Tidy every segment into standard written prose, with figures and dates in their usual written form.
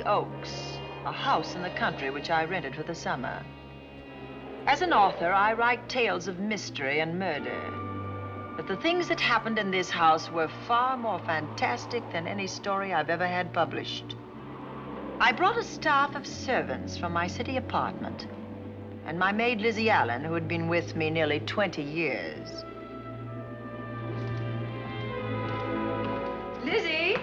the Oaks, a house in the country which I rented for the summer. As an author, I write tales of mystery and murder. But the things that happened in this house were far more fantastic than any story I've ever had published. I brought a staff of servants from my city apartment, and my maid Lizzie Allen, who had been with me nearly 20 years. Lizzie?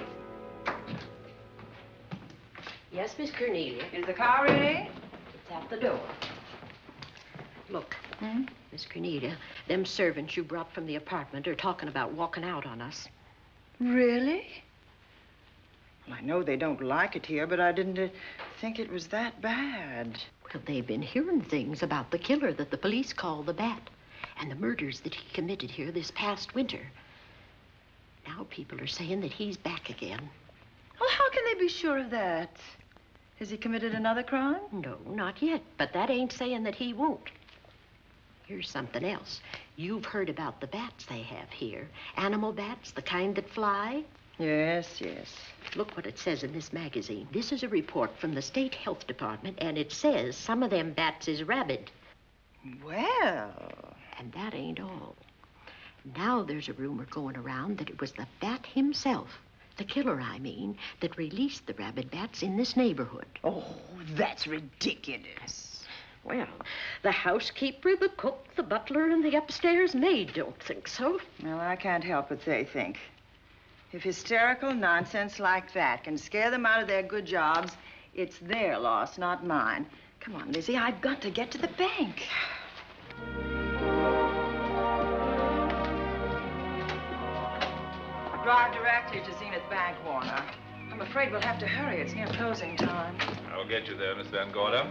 Yes, Miss Cornelia? Is the car ready? It's at the door. Look, Miss Cornelia, them servants you brought from the apartment are talking about walking out on us. Really? Well, I know they don't like it here, but I didn't think it was that bad. Well, they've been hearing things about the killer that the police call the Bat and the murders that he committed here this past winter. Now people are saying that he's back again. Well, how can they be sure of that? Has he committed another crime? No, not yet, but that ain't saying that he won't. Here's something else. You've heard about the bats they have here. Animal bats, the kind that fly. Yes, yes. Look what it says in this magazine. This is a report from the State Health Department, and it says some of them bats is rabid. Well... And that ain't all. Now there's a rumor going around that it was the bat himself, the killer, I mean, that released the rabid bats in this neighborhood. Oh, that's ridiculous. Well, the housekeeper, the cook, the butler, and the upstairs maid don't think so. Well, I can't help what they think. If hysterical nonsense like that can scare them out of their good jobs, it's their loss, not mine. Come on, Lizzie, I've got to get to the bank. Drive directly to Zenith Bank, Warner. I'm afraid we'll have to hurry. It's near closing time. I'll get you there, Miss Van Gorder.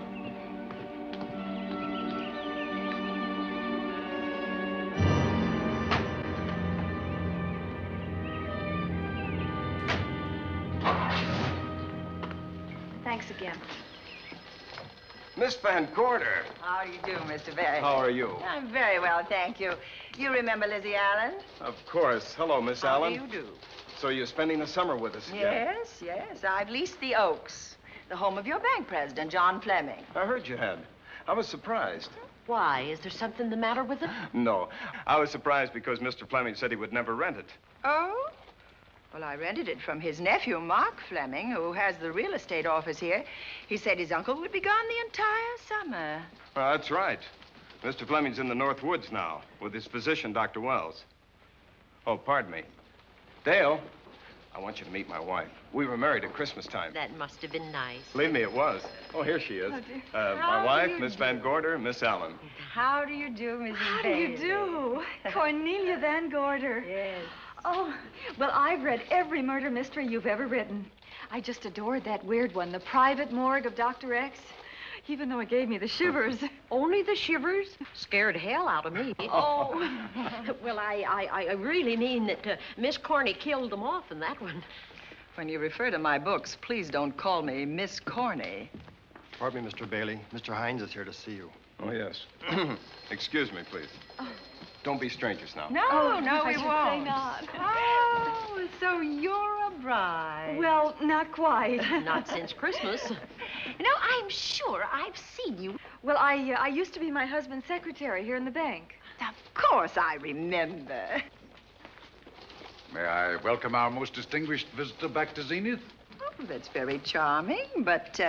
Thanks again. Miss Van Gorder. How do you do, Mr. Berry? How are you? I'm very well, thank you. You remember Lizzie Allen? Of course. Hello, Miss Allen. How do you do? So you're spending the summer with us again? Yes, yes. I've leased the Oaks, the home of your bank president, John Fleming. I heard you had. I was surprised. Why? Is there something the matter with it? No. I was surprised because Mr. Fleming said he would never rent it. Oh? Well, I rented it from his nephew, Mark Fleming, who has the real estate office here. He said his uncle would be gone the entire summer. Well, that's right. Mr. Fleming's in the North Woods now with his physician, Dr. Wells. Oh, pardon me. Dale, I want you to meet my wife. We were married at Christmas time. That must have been nice. Believe me, it was. Oh, here she is. My wife, Miss Van Gorder, Miss Allen. How do you do, Mrs. How do you do? Cornelia Van Gorder. Yes. Oh, well, I've read every murder mystery you've ever written. I just adored that weird one, The Private Morgue of Dr. X, even though it gave me the shivers. Only the shivers? Scared hell out of me. Oh. Well, I really mean that Miss Corney killed them off in that one. When you refer to my books, please don't call me Miss Corney. Pardon me, Mr. Bailey. Mr. Hines is here to see you. Oh, yes. Excuse me, please. Don't be strangers now. No, no, I we should won't. say not. Oh, so you're a bride. Well, not quite. Not since Christmas. No, I'm sure I've seen you. Well, I used to be my husband's secretary here in the bank. Of course I remember. May I welcome our most distinguished visitor back to Zenith? Oh, that's very charming, but,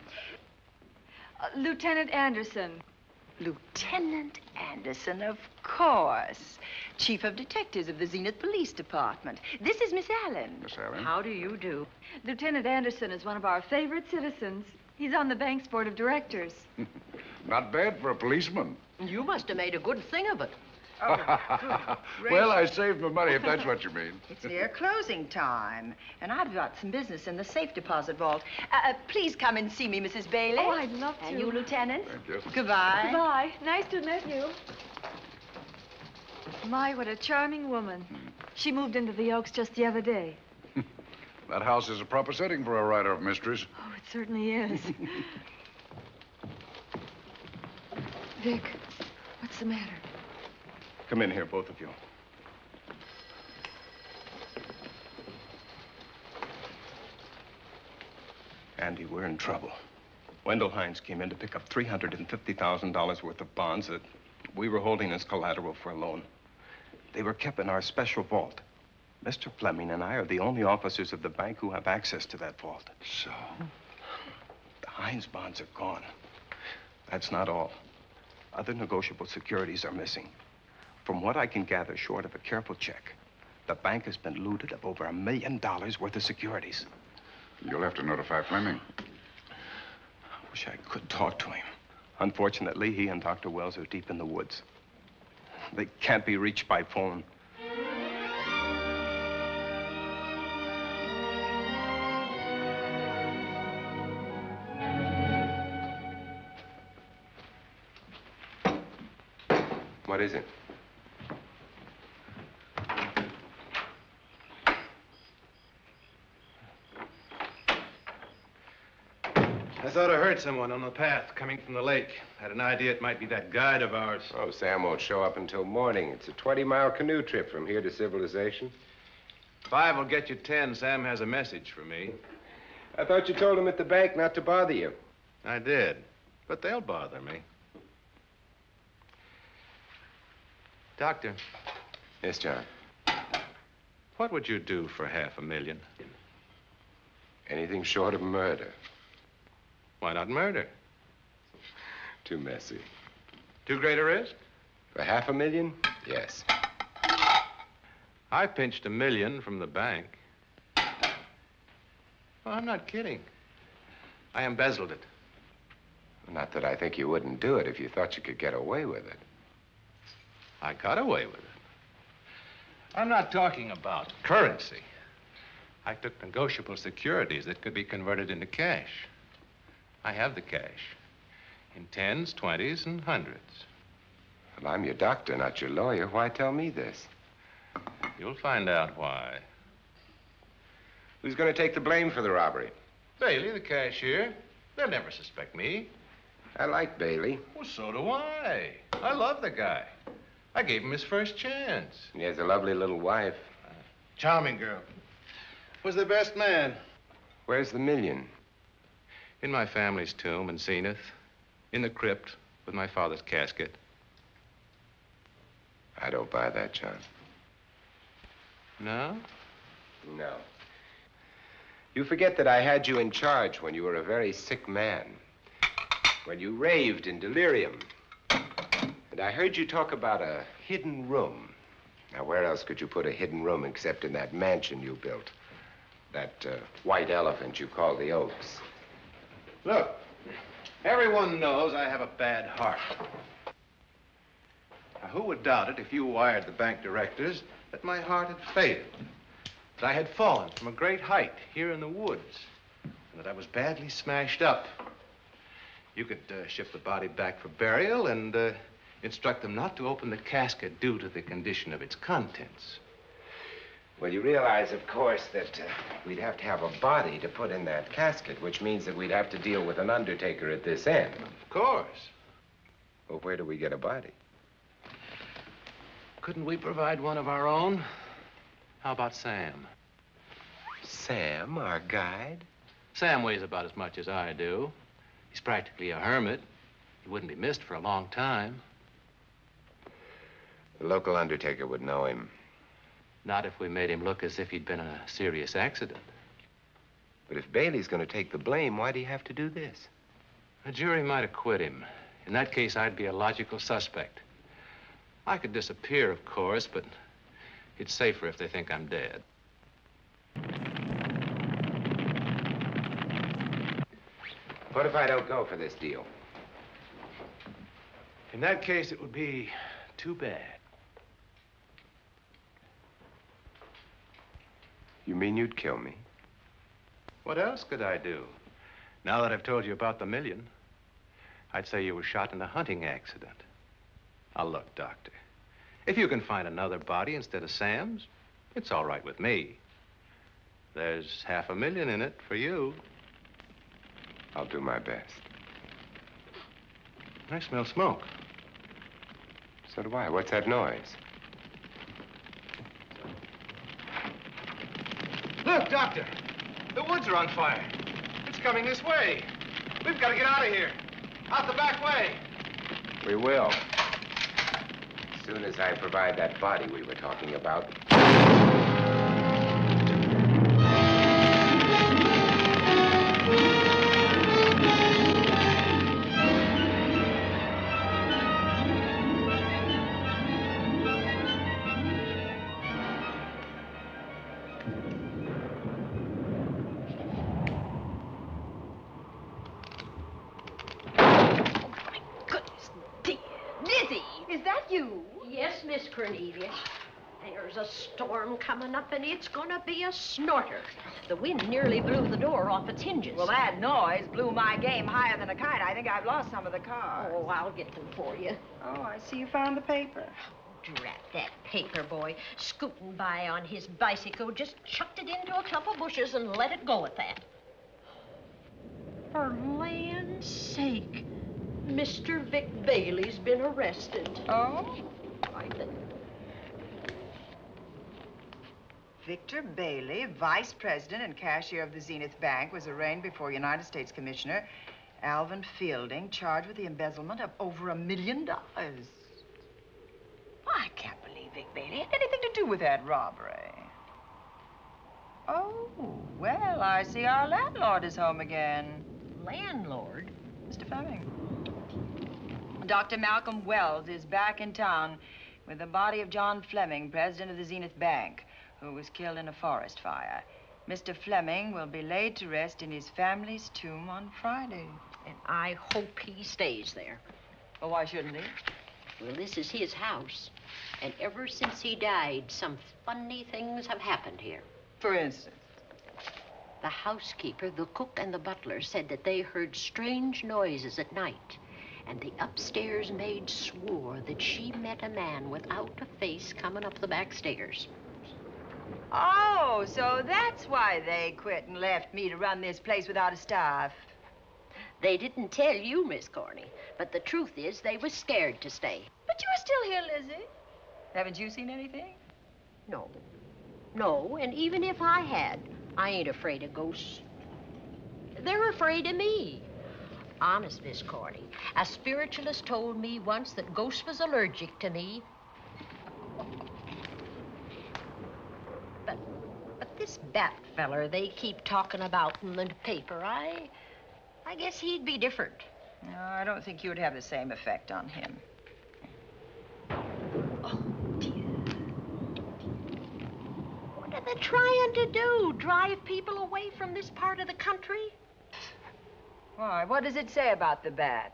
Lieutenant Anderson. Lieutenant Anderson, of course. Chief of Detectives of the Zenith Police Department. This is Miss Allen. Miss Allen. How do you do? Lieutenant Anderson is one of our favorite citizens. He's on the bank's board of directors. Not bad for a policeman. You must have made a good thing of it. Oh, Well, I saved my money, if that's what you mean. It's near closing time, and I've got some business in the safe deposit vault. Please come and see me, Mrs. Bailey. Oh, I'd love to. And you, Lieutenant. Thank you. Goodbye. Goodbye. Nice to have met you. My, what a charming woman. She moved into the Oaks just the other day. That house is a proper setting for a writer of mysteries. Oh, it certainly is. Vic, what's the matter? Come in here, both of you. Andy, we're in trouble. Wendell Hines came in to pick up $350,000 worth of bonds that we were holding as collateral for a loan. They were kept in our special vault. Mr. Fleming and I are the only officers of the bank who have access to that vault. So? The Hines bonds are gone. That's not all. Other negotiable securities are missing. From what I can gather, short of a careful check, the bank has been looted of over $1 million worth of securities. You'll have to notify Fleming. I wish I could talk to him. Unfortunately, he and Dr. Wells are deep in the woods. They can't be reached by phone. What is it? I thought I heard someone on the path coming from the lake. Had an idea it might be that guide of ours. Oh, Sam won't show up until morning. It's a 20-mile canoe trip from here to civilization. 5 will get you 10. Sam has a message for me. I thought you told him at the bank not to bother you. I did, but they'll bother me. Doctor. Yes, John. What would you do for $500,000? Anything short of murder. Why not murder? Too messy. Too great a risk? For $500,000? Yes. I pinched $1 million from the bank. Well, I'm not kidding. I embezzled it. Not that I think you wouldn't do it if you thought you could get away with it. I got away with it. I'm not talking about currency. I took negotiable securities that could be converted into cash. I have the cash in 10s, 20s, and 100s. Well, I'm your doctor, not your lawyer. Why tell me this? You'll find out why. Who's going to take the blame for the robbery? Bailey, the cashier. They'll never suspect me. I like Bailey. Well, so do I. I love the guy. I gave him his first chance. He has a lovely little wife. Charming girl. Was the best man. Where's the $1 million? In my family's tomb in Zenith. In the crypt with my father's casket. I don't buy that, John. No? No. You forget that I had you in charge when you were a very sick man. When you raved in delirium. And I heard you talk about a hidden room. Now, where else could you put a hidden room except in that mansion you built? That white elephant you call the Oaks. Look, everyone knows I have a bad heart. Now, who would doubt it if you wired the bank directors that my heart had failed? That I had fallen from a great height here in the woods, and that I was badly smashed up. You could ship the body back for burial and instruct them not to open the casket due to the condition of its contents. Well, you realize, of course, that we'd have to have a body to put in that casket, which means that we'd have to deal with an undertaker at this end. Of course. Well, where do we get a body? Couldn't we provide one of our own? How about Sam? Sam, our guide? Sam weighs about as much as I do. He's practically a hermit. He wouldn't be missed for a long time. The local undertaker would know him. Not if we made him look as if he'd been in a serious accident. But if Bailey's going to take the blame, why'd he have to do this? A jury might acquit him. In that case, I'd be a logical suspect. I could disappear, of course, but it's safer if they think I'm dead. What if I don't go for this deal? In that case, it would be too bad. You mean you'd kill me? What else could I do? Now that I've told you about the $1 million, I'd say you were shot in a hunting accident. Now, look, Doctor, if you can find another body instead of Sam's, it's all right with me. There's $500,000 in it for you. I'll do my best. I smell smoke. So do I. What's that noise? Look, Doctor, the woods are on fire. It's coming this way. We've got to get out of here. Out the back way. We will. As soon as I provide that body we were talking about. Yes, Miss Cornelia. There's a storm coming up, and it's gonna be a snorter. The wind nearly blew the door off its hinges. Well, that noise blew my game higher than a kite. I think I've lost some of the cars. Oh, I'll get them for you. Oh, I see you found the paper. Drat that paper boy, scooting by on his bicycle, just chucked it into a clump of bushes and let it go at that. For land's sake, Mr. Vic Bailey's been arrested. Oh? I think. Victor Bailey, vice president and cashier of the Zenith Bank, was arraigned before United States Commissioner Alvin Fielding, charged with the embezzlement of over $1 million. I can't believe Vic Bailey had anything to do with that robbery. Oh, well, I see our landlord is home again. Landlord? Mr. Fleming. Dr. Malcolm Wells is back in town with the body of John Fleming, president of the Zenith Bank, who was killed in a forest fire. Mr. Fleming will be laid to rest in his family's tomb on Friday. And I hope he stays there. Well, why shouldn't he? Well, this is his house. And ever since he died, some funny things have happened here. For instance? The housekeeper, the cook, and the butler said that they heard strange noises at night. And the upstairs maid swore that she met a man without a face coming up the back stairs. Oh, so that's why they quit and left me to run this place without a staff. They didn't tell you, Miss Corney, but the truth is they were scared to stay. But you're still here, Lizzie. Haven't you seen anything? No. No, and even if I had, I ain't afraid of ghosts. They're afraid of me. Honest, Miss Corney, a spiritualist told me once that ghosts was allergic to me. But this Bat feller they keep talking about in the paper, I guess he'd be different. No, I don't think you would have the same effect on him. Oh, dear. What are they trying to do? Drive people away from this part of the country? Why, what does it say about the bat?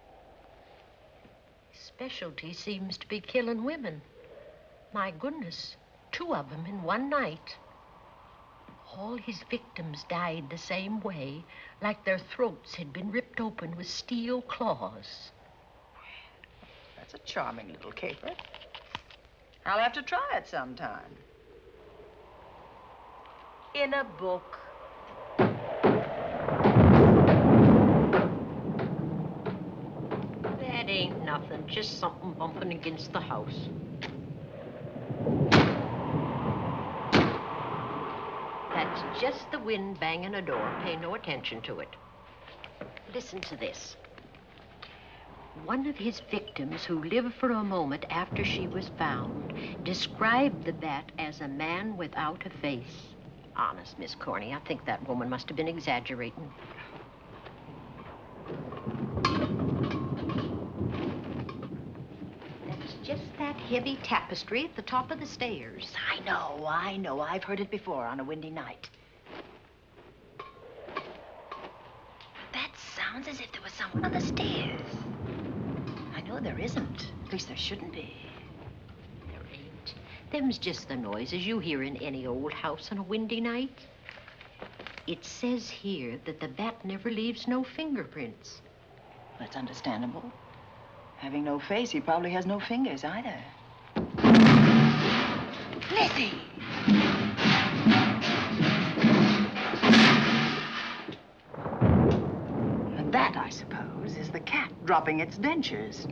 Specialty seems to be killing women. My goodness, 2 of them in one night. All his victims died the same way, like their throats had been ripped open with steel claws. That's a charming little caper. I'll have to try it sometime. In a book. That ain't nothing, just something bumping against the house. That's just the wind banging a door. Pay no attention to it. Listen to this. One of his victims, who lived for a moment after she was found, described the bat as a man without a face. Honest, Miss Corney, I think that woman must have been exaggerating. That's just that heavy tapestry at the top of the stairs. I know. I've heard it before on a windy night. That sounds as if there was someone on the stairs. I know there isn't. At least there shouldn't be. There ain't. Them's just the noises you hear in any old house on a windy night. It says here that the bat never leaves no fingerprints. That's understandable. Having no face, he probably has no fingers either. Lizzie! And that, I suppose, is the cat dropping its dentures.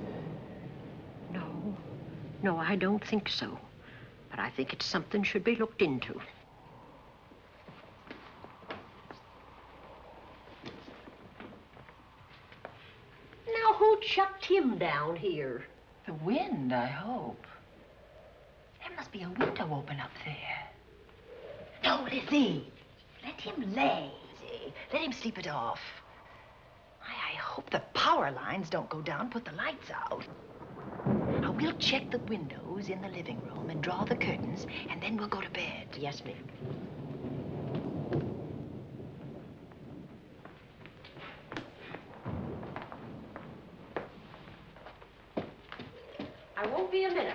No, I don't think so. But I think it's something should be looked into. kept him down here? The wind, I hope. There must be a window open up there. No, Lizzie. Let him lay. Let him sleep it off. I hope the power lines don't go down, put the lights out. Now, we'll check the windows in the living room and draw the curtains, and then we'll go to bed. Yes, ma'am. I won't be a minute.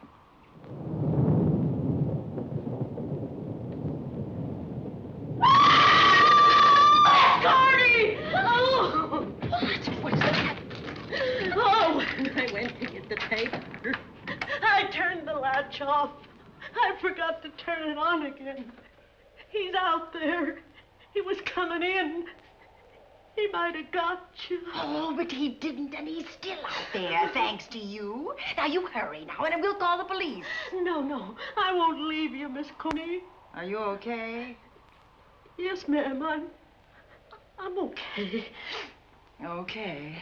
Gordy! Oh! What's that? Oh, when I went to get the paper, I turned the latch off. I forgot to turn it on again. He's out there. He was coming in. He might have got you. Oh, but he didn't, and he's still out there, thanks to you. Now, you hurry now, and we'll call the police. No, I won't leave you, Miss Coney. Are you okay? Yes, ma'am, I'm okay. Okay.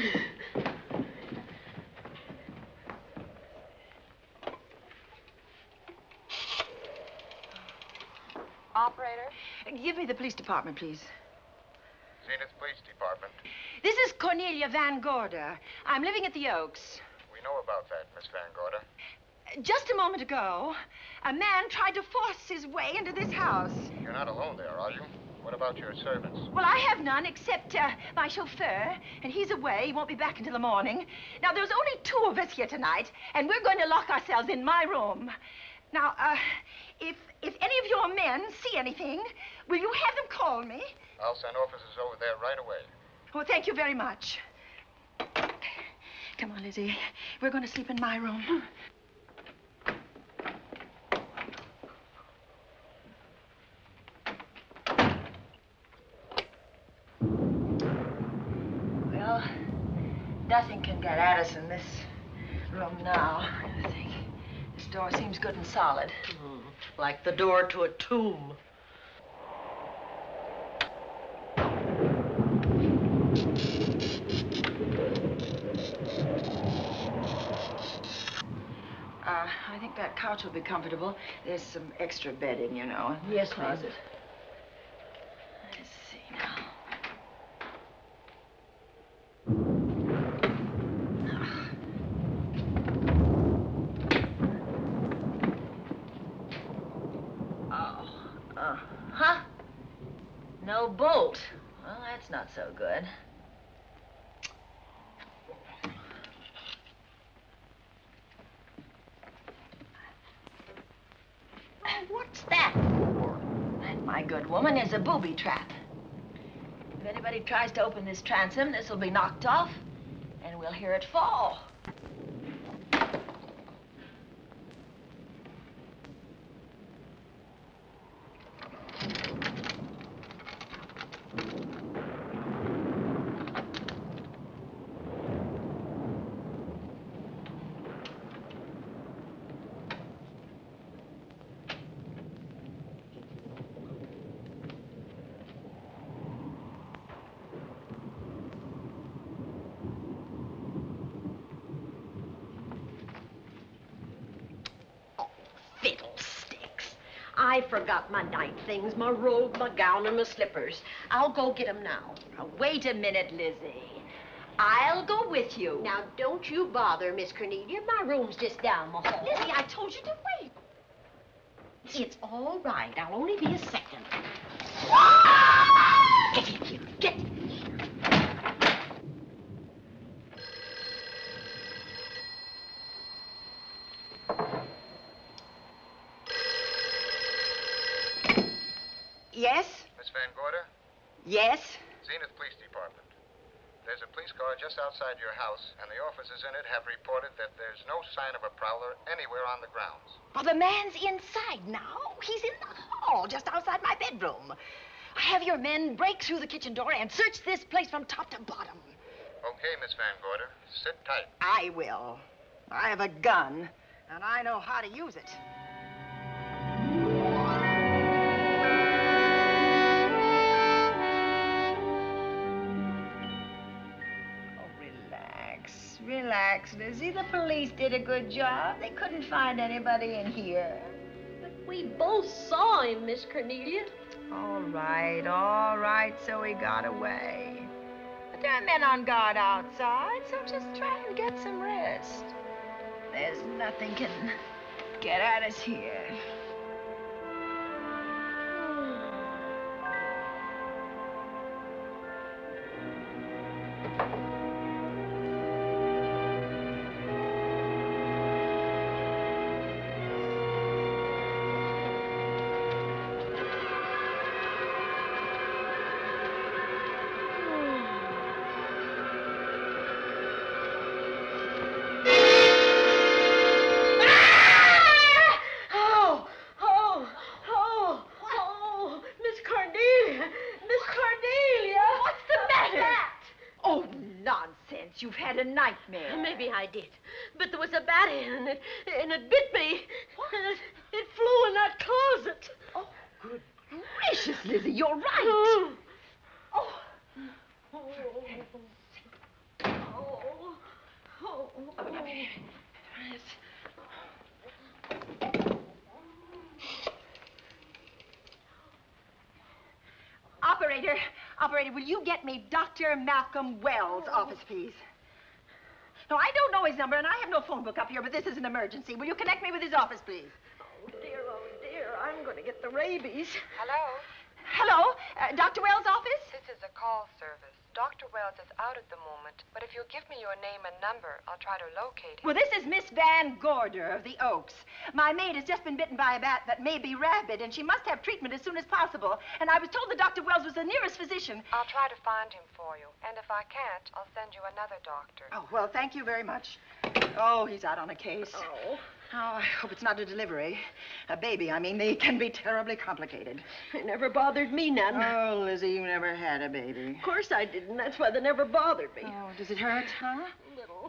Operator? Give me the police department, please. Zenith Police Department. This is Cornelia Van Gorder. I'm living at the Oaks. We know about that, Miss Van Gorder. Just a moment ago, a man tried to force his way into this house. You're not alone there, are you? What about your servants? Well, I have none except my chauffeur, and he's away. He won't be back until the morning. Now, there's only 2 of us here tonight, and we're going to lock ourselves in my room. Now, if any of your men see anything, will you have them call me? I'll send officers over there right away. Oh, thank you very much. Come on, Lizzie. We're going to sleep in my room. Well, nothing can get at us in this room now, I think. This door seems good and solid. Like the door to a tomb. I think that couch will be comfortable. There's some extra bedding, you know, in Yes, the ma'am. closet. Let's see now. Huh? No bolt. Well, that's not so good. Oh, what's that for? That, my good woman, is a booby trap. If anybody tries to open this transom, this will be knocked off, and we'll hear it fall. Fiddlesticks. I forgot my night things, my robe, my gown, and my slippers. I'll go get 'em now. Now, wait a minute, Lizzie. I'll go with you. Now, don't you bother, Miss Cornelia. My room's just down the hall. Lizzie, I told you to wait. It's all right. I'll only be a second. Get in here. Get in here. Yes? Miss Van Gorder? Yes? Zenith Police Department. There's a police car just outside your house, and the officers in it have reported that there's no sign of a prowler anywhere on the grounds. Oh, the man's inside now. He's in the hall, just outside my bedroom. Have your men break through the kitchen door and search this place from top to bottom. Okay, Miss Van Gorder. Sit tight. I will. I have a gun, and I know how to use it. relax, Lizzie. The police did a good job. They couldn't find anybody in here. But we both saw him, Miss Cornelia. All right, so he got away. But there are men on guard outside, so just try and get some rest. There's nothing can get at us here. You've had a nightmare. Maybe I did. But there was a bat in it, and it bit me. What? And it flew in that closet. Oh, good gracious, Lizzie, you're right. Oh. Oh. Operator, will you get me Dr. Malcolm Wells' office, please? No, I don't know his number, and I have no phone book up here, but this is an emergency. Will you connect me with his office, please? Oh, dear, I'm going to get the rabies. Hello? Hello? Dr. Wells' office? This is a call service. Dr. Wells is out at the moment, but if you'll give me your name and number, I'll try to locate him. Well, this is Miss Van Gorder of the Oaks. My maid has just been bitten by a bat that may be rabid, and she must have treatment as soon as possible. And I was told that Dr. Wells was the nearest physician. I'll try to find him for you, and if I can't, I'll send you another doctor. Oh, well, thank you very much. Oh, he's out on a case. Oh. Oh, I hope it's not a delivery. A baby, I mean, they can be terribly complicated. It never bothered me none. Oh, Lizzie, you never had a baby. Of course I didn't. That's why they never bothered me. Oh, does it hurt, huh? Little.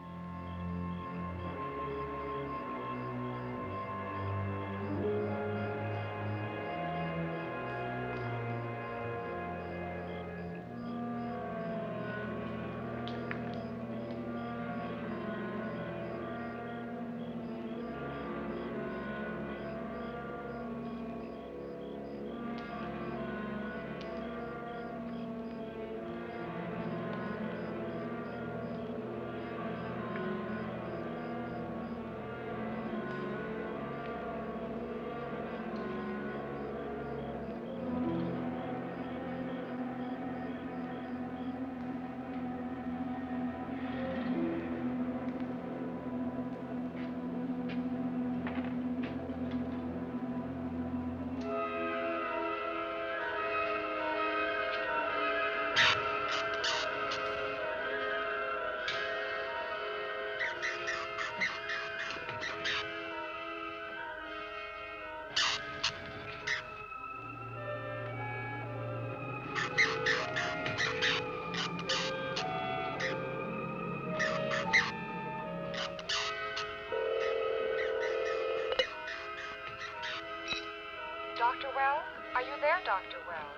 Dr. Wells? Are you there, Dr.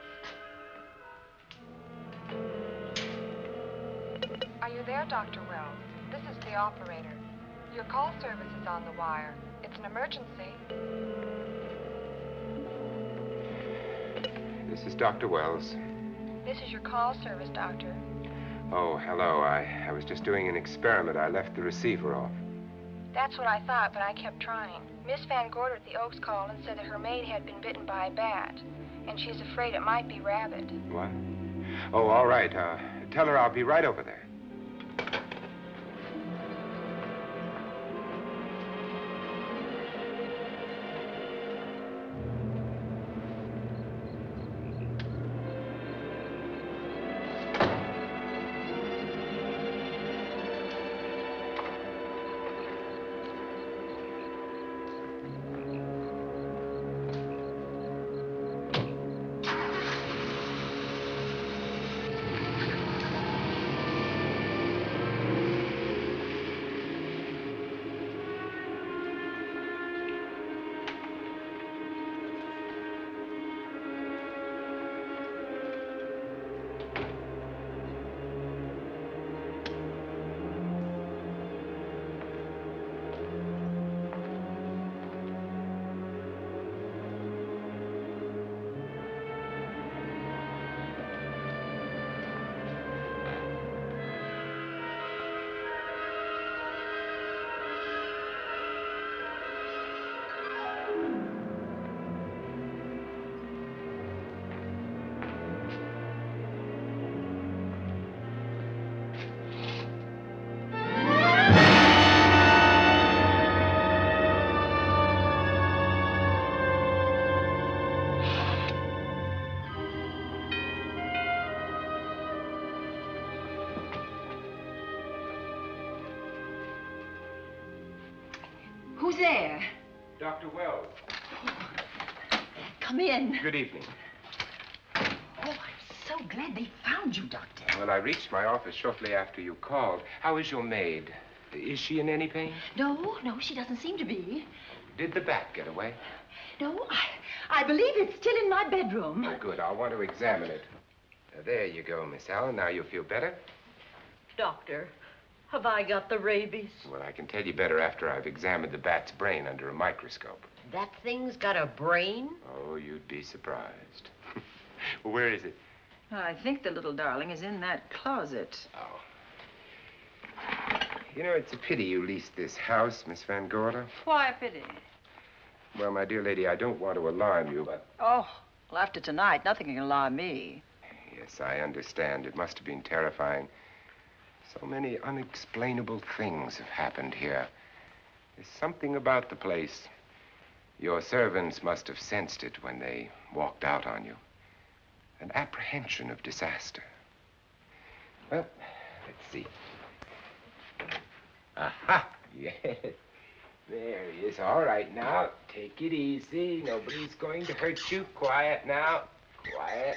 Wells? Are you there, Dr. Wells? This is the operator. Your call service is on the wire. It's an emergency. This is Dr. Wells. This is your call service, Doctor. Oh, hello. I was just doing an experiment. I left the receiver off. That's what I thought, but I kept trying. Miss Van Gorder at the Oaks called and said that her maid had been bitten by a bat, and she's afraid it might be rabid. What? Oh, all right. Tell her I'll be right over there. Who's there? Dr. Wells. Come in. Good evening. Oh, I'm so glad they found you, Doctor. Well, I reached my office shortly after you called. How is your maid? Is she in any pain? No, she doesn't seem to be. Did the bat get away? No, I believe it's still in my bedroom. Oh, good. I'll want to examine it. There you go, Miss Allen. Now you feel better? Doctor, have I got the rabies? Well, I can tell you better after I've examined the bat's brain under a microscope. That thing's got a brain? Oh, you'd be surprised. Where is it? I think the little darling is in that closet. Oh. You know, it's a pity you leased this house, Miss Van Gorder. Why a pity? Well, my dear lady, I don't want to alarm you, but... Oh, well, after tonight, nothing can alarm me. Yes, I understand. It must have been terrifying. So many unexplainable things have happened here. There's something about the place. Your servants must have sensed it when they walked out on you. An apprehension of disaster. Well, let's see. Aha! Yes. There he is. All right, now. Take it easy. Nobody's going to hurt you. Quiet now. Quiet.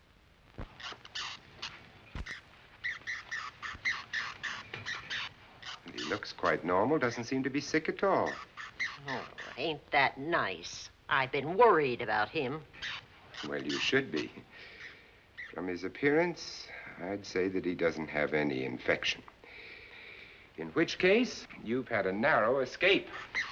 And he looks quite normal. Doesn't seem to be sick at all. Oh, ain't that nice? I've been worried about him. Well, you should be. From his appearance, I'd say that he doesn't have any infection. In which case, you've had a narrow escape.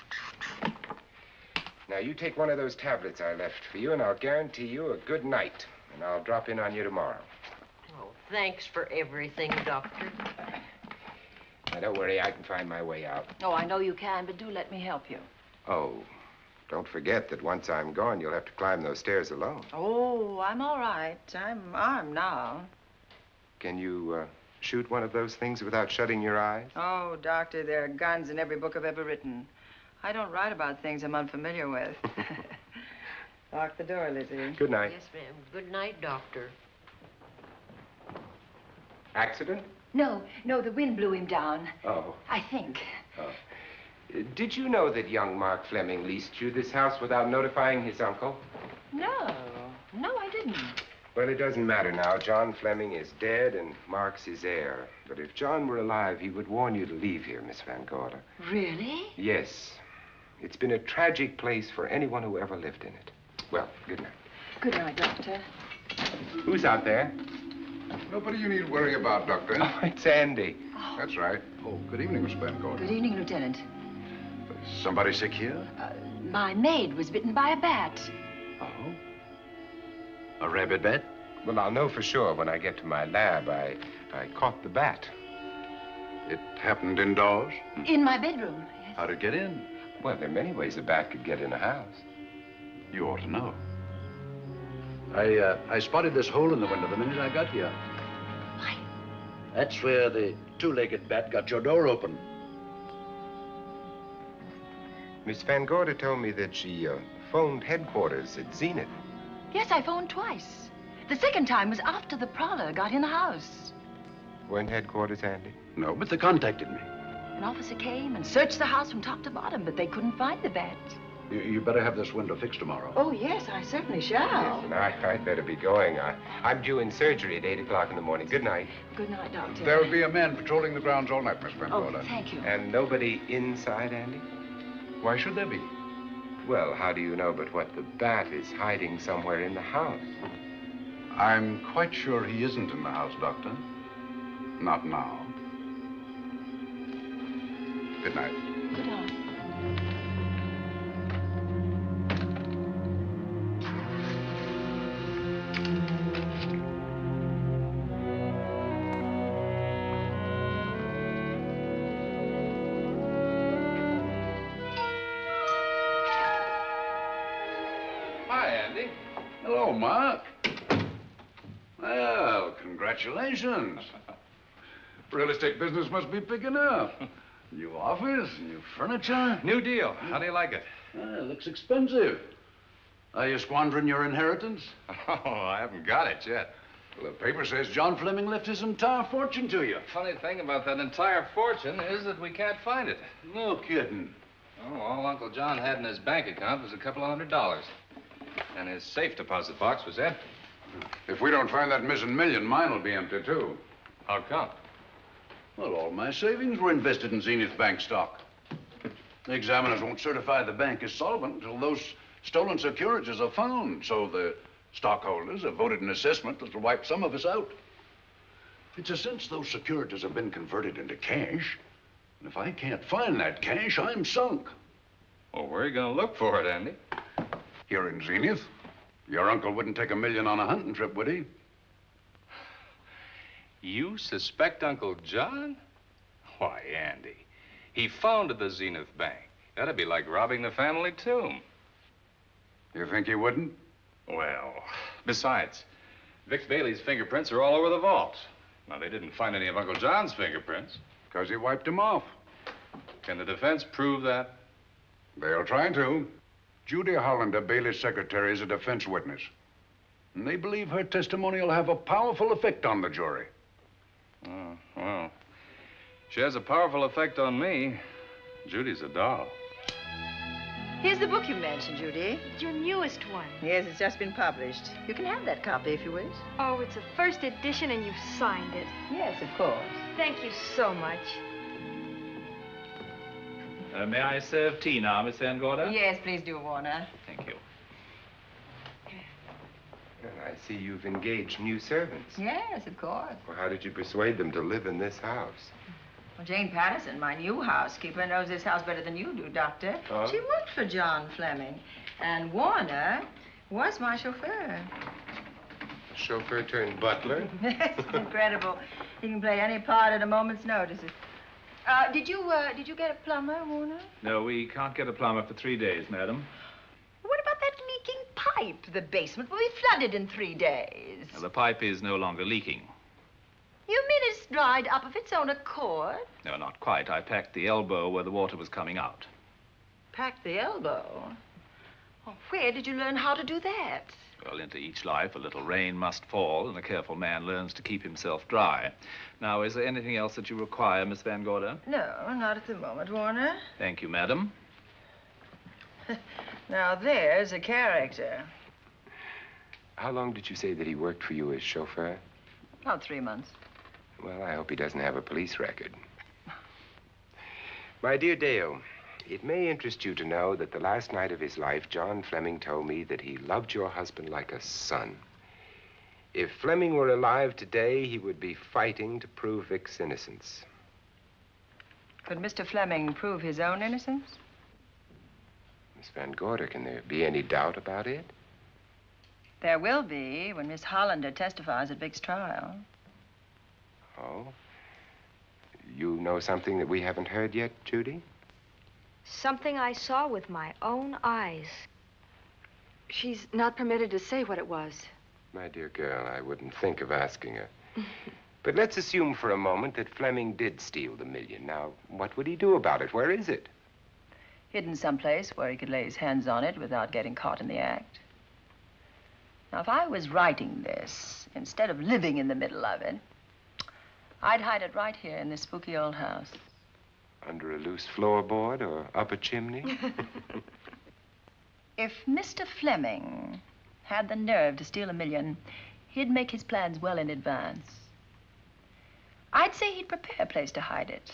Now, you take one of those tablets I left for you, and I'll guarantee you a good night. And I'll drop in on you tomorrow. Oh, thanks for everything, Doctor. Now, don't worry, I can find my way out. Oh, I know you can, but do let me help you. Oh, don't forget that once I'm gone, you'll have to climb those stairs alone. Oh, I'm all right. I'm armed now. Can you, shoot one of those things without shutting your eyes? Oh, Doctor, there are guns in every book I've ever written. I don't write about things I'm unfamiliar with. Lock the door, Lizzie. Good night. Yes, ma'am. Good night, Doctor. Accident? No, the wind blew him down. Oh. I think. Oh. Did you know that young Mark Fleming leased you this house without notifying his uncle? No, I didn't. Well, it doesn't matter now. John Fleming is dead, and Mark's his heir. But if John were alive, he would warn you to leave here, Miss Van Gorder. Really? Yes. It's been a tragic place for anyone who ever lived in it. Well, good night. Good night, Doctor. Who's out there? Nobody you need worry about, Doctor. Oh, it's Andy. Oh. That's right. Oh, good evening, Miss Van Gorder. Good evening, Lieutenant. Is somebody sick here? My maid was bitten by a bat. Oh? A rabid bat? Well, I'll know for sure when I get to my lab. I caught the bat. It happened indoors? In my bedroom, yes. How'd it get in? Well, there are many ways a bat could get in a house. You ought to know. I spotted this hole in the window the minute I got here. Why? That's where the two-legged bat got your door open. Miss Van Gorder told me that she phoned headquarters at Zenith. Yes, I phoned twice. The second time was after the prowler got in the house. When headquarters, Andy? No, but they contacted me. An officer came and searched the house from top to bottom, but they couldn't find the bat. You better have this window fixed tomorrow. Oh, yes, I certainly shall. Yes, and I'd better be going. I'm due in surgery at 8 o'clock in the morning. Good night. Good night, Doctor. There'll be a man patrolling the grounds all night, Miss Van Gorder. Oh, thank you. And nobody inside, Andy? Why should there be? Well, how do you know but what the bat is hiding somewhere in the house? I'm quite sure he isn't in the house, Doctor. Not now. Good night. Good night. Hi, Andy. Hello, Mark. Well, congratulations. Real estate business must be picking up. New office, new furniture. New deal. How do you like it? It looks expensive. Are you squandering your inheritance? Oh, I haven't got it yet. Well, the paper says John Fleming left his entire fortune to you. Funny thing about that entire fortune is that we can't find it. No kidding. Oh, all Uncle John had in his bank account was a couple of $100. And his safe deposit box was empty. If we don't find that missing million, mine will be empty, too. How come? Well, all my savings were invested in Zenith Bank stock. The examiners won't certify the bank is solvent until those stolen securities are found. So the stockholders have voted an assessment that'll wipe some of us out. It's a since those securities have been converted into cash. And if I can't find that cash, I'm sunk. Well, where are you going to look for it, Andy? Here in Zenith. Your uncle wouldn't take $1 million on a hunting trip, would he? You suspect Uncle John? Why, Andy, he founded the Zenith Bank. That'd be like robbing the family tomb. You think he wouldn't? Well, besides, Vic Bailey's fingerprints are all over the vault. Now, they didn't find any of Uncle John's fingerprints. Because he wiped them off. Can the defense prove that? They'll try to. Judy Hollander, Bailey's secretary, is a defense witness. And they believe her testimony will have a powerful effect on the jury. Oh, well, she has a powerful effect on me. Judy's a doll. Here's the book you mentioned, Judy. It's your newest one. Yes, it's just been published. You can have that copy if you wish. Oh, it's a first edition and you've signed it. Yes, of course. Thank you so much. May I serve tea now, Miss Van Gorder? Yes, please do, Warner. Thank you. Well, I see you've engaged new servants. Yes, of course. Well, how did you persuade them to live in this house? Well, Jane Patterson, my new housekeeper, knows this house better than you do, Doctor. Oh? She worked for John Fleming. And Warner was my chauffeur. Chauffeur turned butler? It's incredible. He can play any part at a moment's notice. Did you get a plumber, Warner? No, we can't get a plumber for 3 days, madam. What about that leaking pipe? The basement will be flooded in 3 days. The pipe is no longer leaking. You mean it's dried up of its own accord? No, not quite. I packed the elbow where the water was coming out. Packed the elbow? Well, where did you learn how to do that? Well, into each life, a little rain must fall, and a careful man learns to keep himself dry. Now, is there anything else that you require, Miss Van Gorder? No, not at the moment, Warner. Thank you, madam. Now, there's a character. How long did you say that he worked for you as chauffeur? About 3 months. Well, I hope he doesn't have a police record. My dear Dale, it may interest you to know that the last night of his life, John Fleming told me that he loved your husband like a son. If Fleming were alive today, he would be fighting to prove Vic's innocence. Could Mr. Fleming prove his own innocence? Miss Van Gorder, can there be any doubt about it? There will be when Miss Hollander testifies at Vic's trial. Oh? You know something that we haven't heard yet, Judy? Something I saw with my own eyes. She's not permitted to say what it was. My dear girl, I wouldn't think of asking her. But let's assume for a moment that Fleming did steal the $1 million. Now, what would he do about it? Where is it? Hidden someplace where he could lay his hands on it without getting caught in the act. Now, if I was writing this, instead of living in the middle of it, I'd hide it right here in this spooky old house. Under a loose floorboard or up a chimney? If Mr. Fleming had the nerve to steal $1 million, he'd make his plans well in advance. I'd say he'd prepare a place to hide it.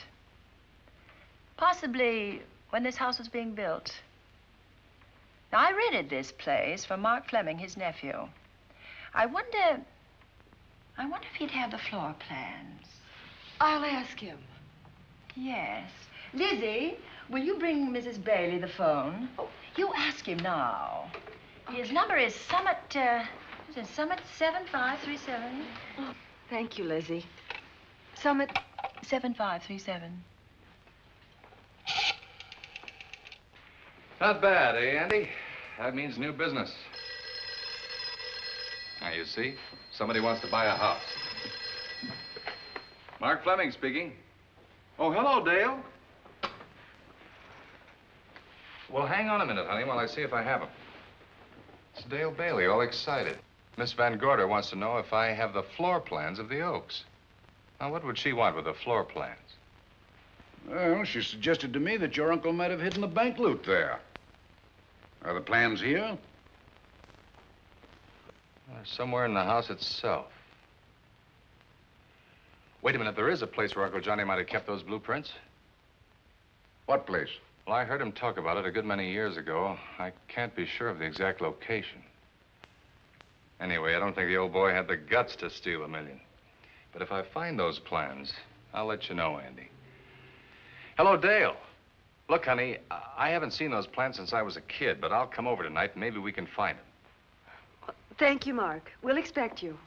Possibly when this house was being built. Now, I rented this place from Mark Fleming, his nephew. I wonder if he'd have the floor plans. I'll ask him. Yes. Lizzie, will you bring Mrs. Bailey the phone? Oh, you ask him now. Okay. His number is Summit 7537. Oh, thank you, Lizzie. Summit 7537. Not bad, eh, Andy? That means new business. Now, you see, somebody wants to buy a house. Mark Fleming speaking. Oh, hello, Dale. Well, hang on a minute, honey, while I see if I have him. It's Dale Bailey, all excited. Miss Van Gorder wants to know if I have the floor plans of the Oaks. Now, what would she want with the floor plans? Well, she suggested to me that your uncle might have hidden the bank loot there. Are the plans here? Somewhere in the house itself. Wait a minute, there is a place where Uncle Johnny might have kept those blueprints. What place? Well, I heard him talk about it a good many years ago. I can't be sure of the exact location. Anyway, I don't think the old boy had the guts to steal $1 million. But if I find those plans, I'll let you know, Andy. Hello, Dale. Look, honey, I haven't seen those plans since I was a kid, but I'll come over tonight and maybe we can find them. Thank you, Mark. We'll expect you.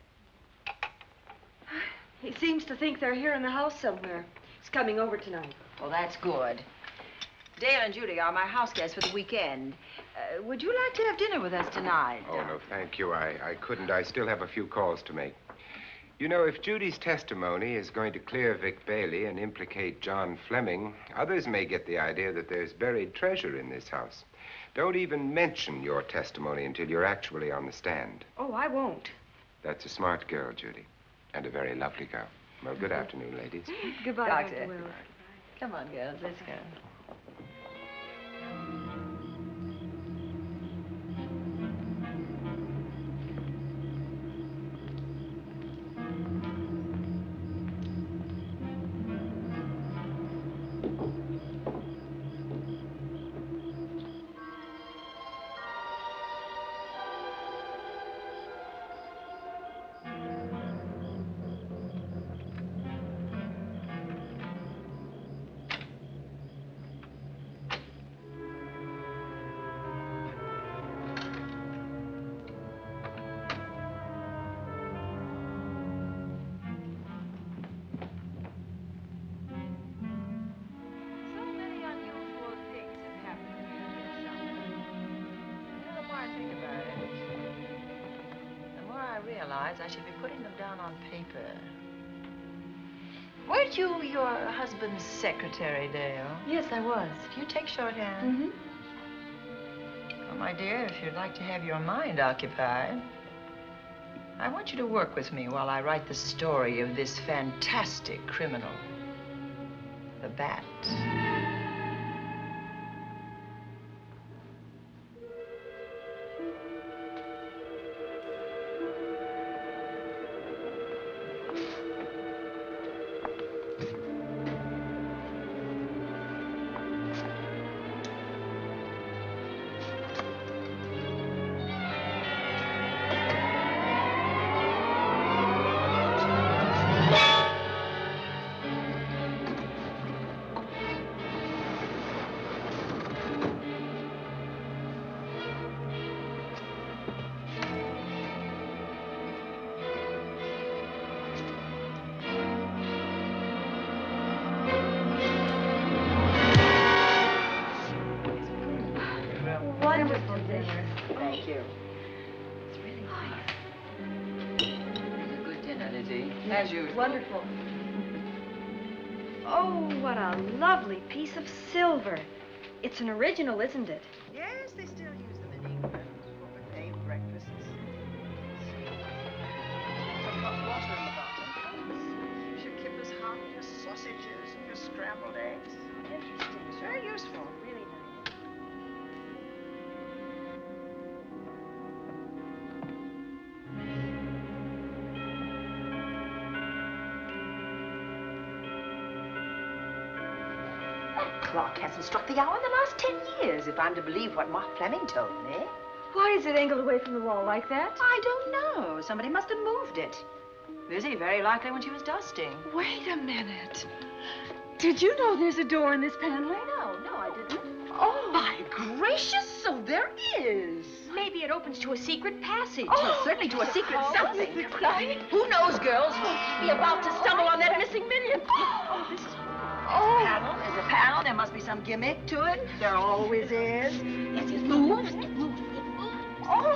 He seems to think they're here in the house somewhere. He's coming over tonight. Well, that's good. Dale and Judy are my house guests for the weekend. Would you like to have dinner with us tonight? Oh, no, thank you. I couldn't. I still have a few calls to make. You know, if Judy's testimony is going to clear Vic Bailey and implicate John Fleming, others may get the idea that there's buried treasure in this house. Don't even mention your testimony until you're actually on the stand. Oh, I won't. That's a smart girl, Judy, and a very lovely girl. Well, good afternoon, ladies. Goodbye, Doctor. Dr. Will. Come on, girls, let's go. I should be putting them down on paper. Weren't you your husband's secretary, Dale? Yes, I was. Do you take shorthand? Well, my dear, if you'd like to have your mind occupied, I want you to work with me while I write the story of this fantastic criminal, the Bat. Thank you. It's really nice. A good dinner, Lizzie. As usual. Wonderful. Oh, what a lovely piece of silver. It's an original, isn't it? Yes, they still use them in England for buffet breakfasts. Some hot water in the bottom. Should keep us hot, your sausages and your scrambled eggs. Interesting. It's very useful. Really nice. Clock hasn't struck the hour in the last 10 years, if I'm to believe what Mark Fleming told me. Why is it angled away from the wall like that? I don't know. Somebody must have moved it. Lizzie, very likely when she was dusting. Wait a minute. Did you know there's a door in this paneling? No, I didn't. Oh, my gracious, so there is. Maybe it opens to a secret passage. Well, certainly to a secret something. Who knows, girls? We'll be about to stumble on that missing million. Oh, this is... Oh, there's a panel. There must be some gimmick to it. There always is. Yes, it moves. It moves. It moves. Oh.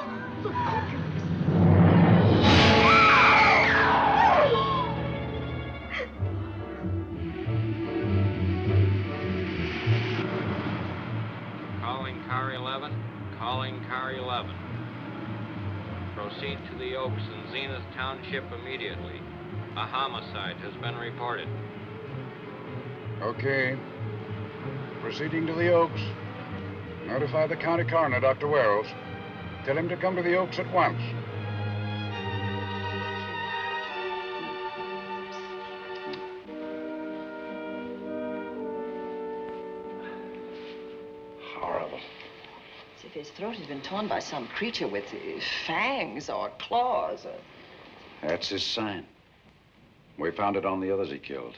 Calling car 11. Calling car 11. Proceed to the Oaks in Zenith Township immediately. A homicide has been reported. Okay. Proceeding to the Oaks. Notify the county coroner, Dr. Wells. Tell him to come to the Oaks at once. Horrible. As if his throat had been torn by some creature with fangs or claws. That's his sign. We found it on the others he killed.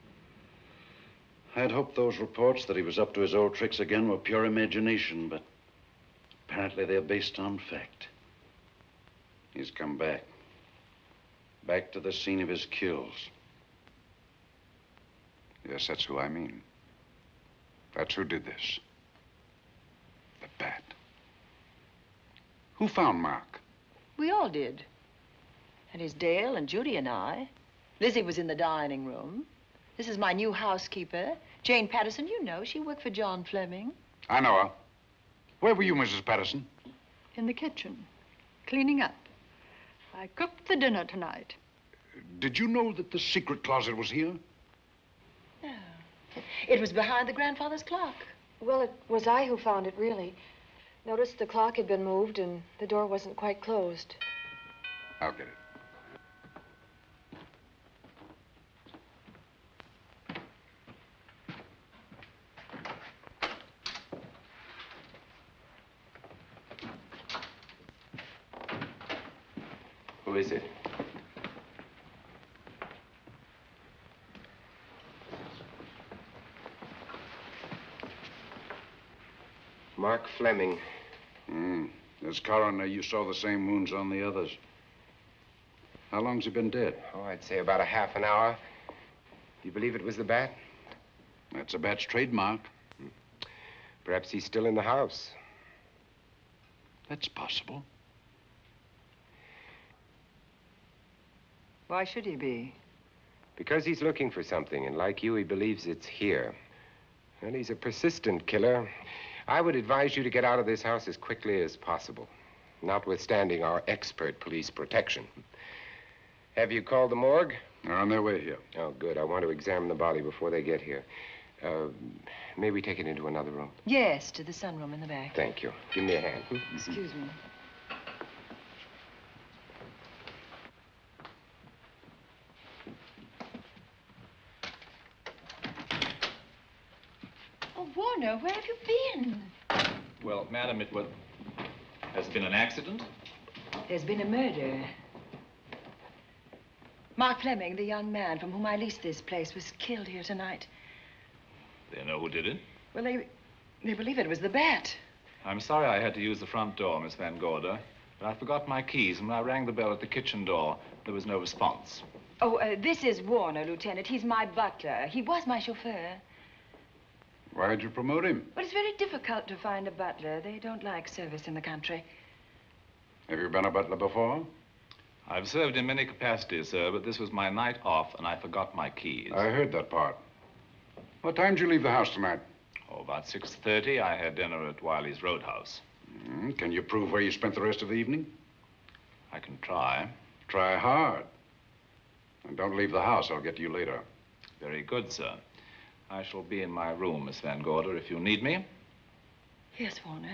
I'd hoped those reports that he was up to his old tricks again were pure imagination, but apparently they're based on fact. He's come back. Back to the scene of his kills. Yes, that's who I mean. That's who did this. The bat. Who found Mark? We all did. And it's Dale and Judy and I. Lizzie was in the dining room. This is my new housekeeper, Jane Patterson. You know, she worked for John Fleming. I know her. Where were you, Mrs. Patterson? In the kitchen, cleaning up. I cooked the dinner tonight. Did you know that the secret closet was here? No. It was behind the grandfather's clock. Well, it was I who found it, really. Noticed the clock had been moved and the door wasn't quite closed. I'll get it. Who is it? Mark Fleming. As coroner, you saw the same wounds on the others. How long's he been dead? Oh, I'd say about a half an hour. Do you believe it was the bat? That's a bat's trademark. Perhaps he's still in the house. That's possible. Why should he be? Because he's looking for something, and like you, he believes it's here. And he's a persistent killer. I would advise you to get out of this house as quickly as possible, notwithstanding our expert police protection. Have you called the morgue? They're on their way here. Oh, good. I want to examine the body before they get here. May we take it into another room? Yes, to the sunroom in the back. Thank you. Give me a hand. Excuse me. Oh, Warner, where have you been? Well, madam, has been an accident? There's been a murder. Mark Fleming, the young man from whom I leased this place, was killed here tonight. They know who did it? Well, they believe it was the bat. I'm sorry I had to use the front door, Miss Van Gorder, but I forgot my keys, and when I rang the bell at the kitchen door, there was no response. Oh, this is Warner, Lieutenant. He's my butler. He was my chauffeur. Why'd you promote him? Well, it's very difficult to find a butler. They don't like service in the country. Have you been a butler before? I've served in many capacities, sir, but this was my night off, and I forgot my keys. I heard that part. What time did you leave the house tonight? Oh, about 6:30. I had dinner at Wiley's Roadhouse. Can you prove where you spent the rest of the evening? I can try. Try hard. And don't leave the house. I'll get to you later. Very good, sir. I shall be in my room, Miss Van Gorder, if you need me. Yes, Warner.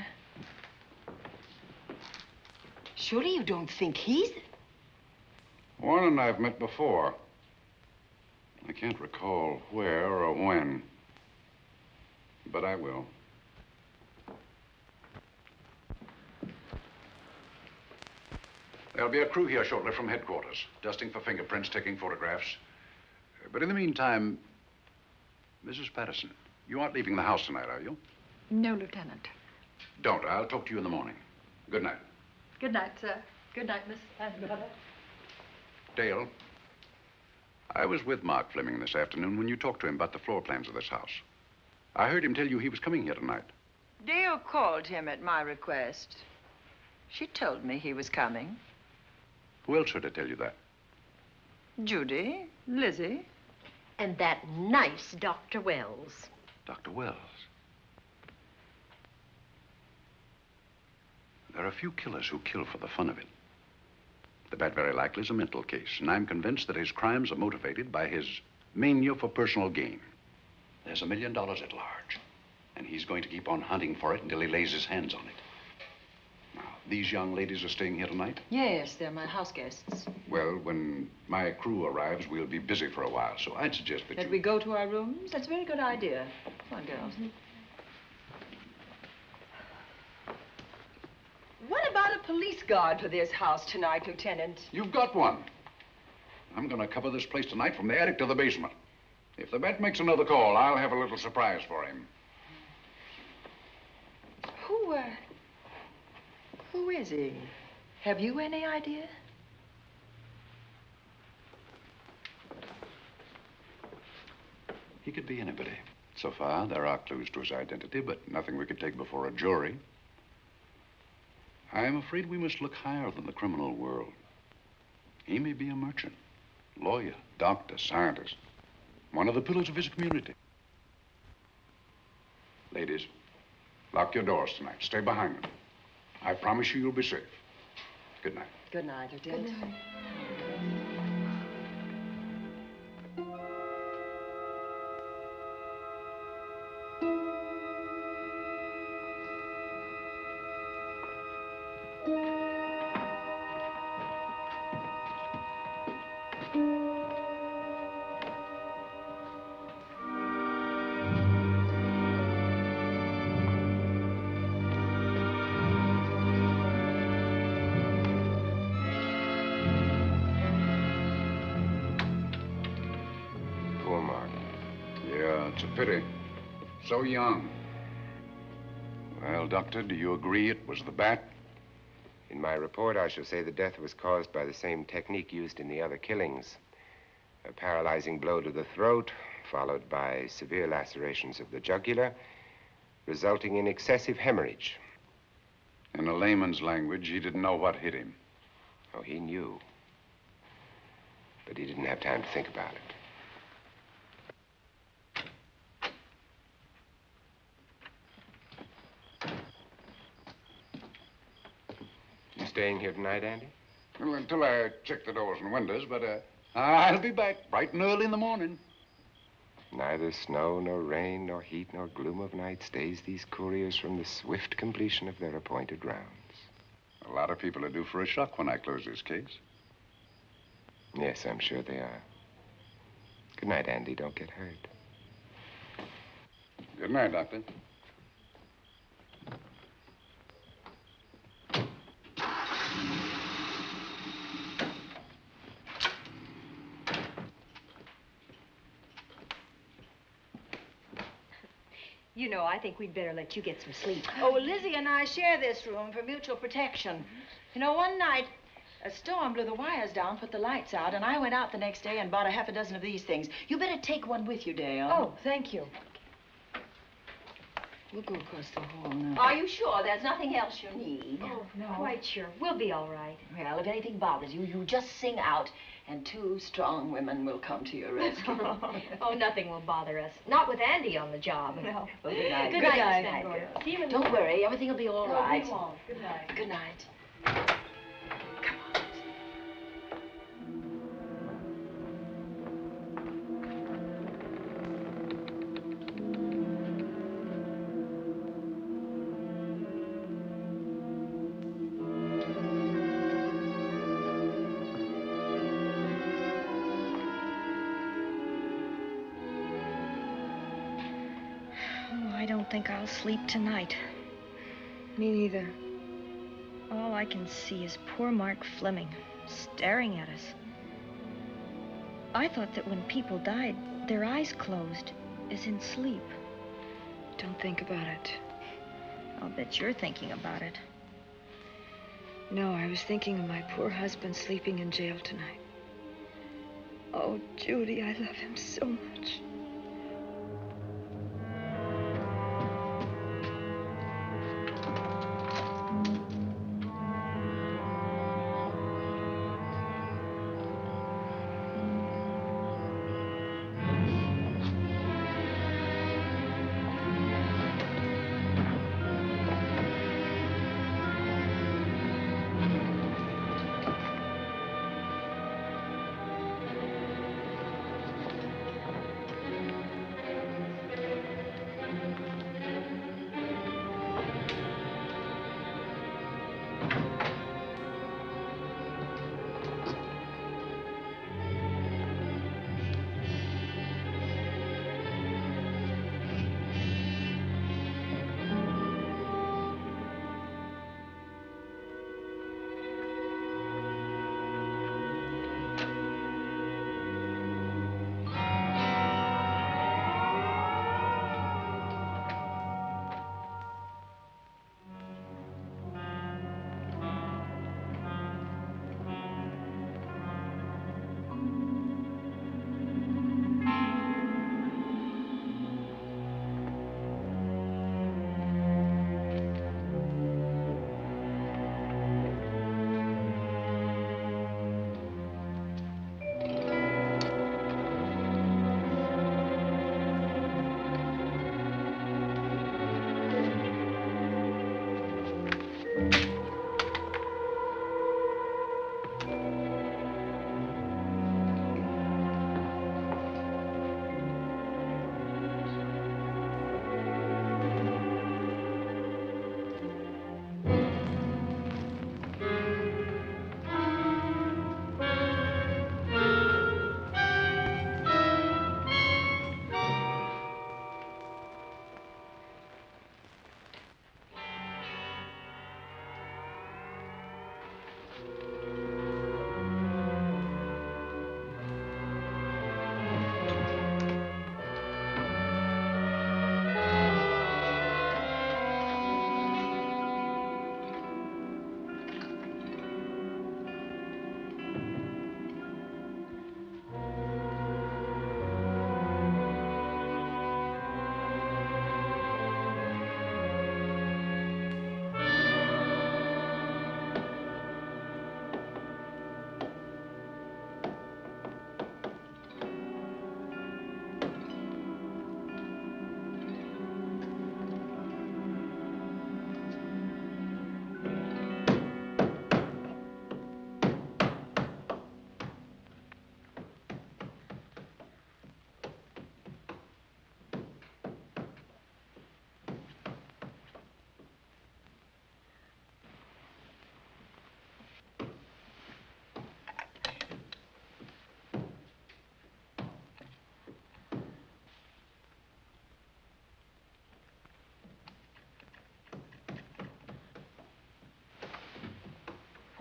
Surely you don't think he's... Warren and I've met before. I can't recall where or when, but I will. There'll be a crew here shortly from headquarters, dusting for fingerprints, taking photographs. But in the meantime, Mrs. Patterson, you aren't leaving the house tonight, are you? No, Lieutenant. Don't. I'll talk to you in the morning. Good night. Good night, sir. Good night, Miss Van Gorder. Dale, I was with Mark Fleming this afternoon when you talked to him about the floor plans of this house. I heard him tell you he was coming here tonight. Dale called him at my request. She told me he was coming. Who else should I tell you that? Judy, Lizzie. And that nice Dr. Wells. Dr. Wells. There are a few killers who kill for the fun of it. The bat very likely is a mental case, and I'm convinced that his crimes are motivated by his mania for personal gain. There's $1 million at large, and he's going to keep on hunting for it until he lays his hands on it. Now, these young ladies are staying here tonight? Yes, they're my house guests. Well, when my crew arrives, we'll be busy for a while, so I'd suggest that we go to our rooms? That's a very good idea. Come on, girls. What about a police guard for this house tonight, Lieutenant? You've got one. I'm going to cover this place tonight from the attic to the basement. If the vet makes another call, I'll have a little surprise for him. Who is he? Have you any idea? He could be anybody. So far, there are clues to his identity, but nothing we could take before a jury. I'm afraid we must look higher than the criminal world. He may be a merchant, lawyer, doctor, scientist, one of the pillars of his community. Ladies, lock your doors tonight. Stay behind them. I promise you you'll be safe. Good night. Good night, Lieutenant. Good night. Pity. So young. Well, Doctor, do you agree it was the bat? In my report, I shall say the death was caused by the same technique used in the other killings. A paralyzing blow to the throat, followed by severe lacerations of the jugular, resulting in excessive hemorrhage. In a layman's language, he didn't know what hit him. Oh, he knew. But he didn't have time to think about it. Staying here tonight, Andy? Well, until I check the doors and windows, but I'll be back bright and early in the morning. Neither snow, nor rain, nor heat, nor gloom of night stays these couriers from the swift completion of their appointed rounds. A lot of people are due for a shock when I close this case. Yes, I'm sure they are. Good night, Andy. Don't get hurt. Good night, Doctor. You know, I think we'd better let you get some sleep. Oh, well, Lizzie and I share this room for mutual protection. You know, one night, a storm blew the wires down, put the lights out, and I went out the next day and bought a half a dozen of these things. You better take one with you, Dale. Oh, thank you. We'll go across the hall now. Are you sure there's nothing else you need? Oh, no. Quite sure. We'll be all right. Well, if anything bothers you, you just sing out, and 2 strong women will come to your rescue. Oh, nothing will bother us. Not with Andy on the job. No. Well, good night. Good night, Miss Van Gordon. See you in the Don't worry, everything will be all right. We won't. Good night. Good night. I don't think I'll sleep tonight. Me neither. All I can see is poor Mark Fleming staring at us. I thought that when people died, their eyes closed, as in sleep. Don't think about it. I'll bet you're thinking about it. No, I was thinking of my poor husband sleeping in jail tonight. Oh, Judy, I love him so much.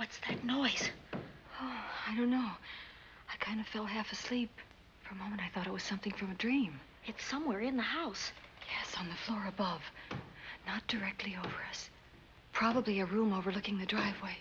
What's that noise? Oh, I don't know. I kind of fell half asleep. For a moment, I thought it was something from a dream. It's somewhere in the house. Yes, on the floor above. Not directly over us. Probably a room overlooking the driveway.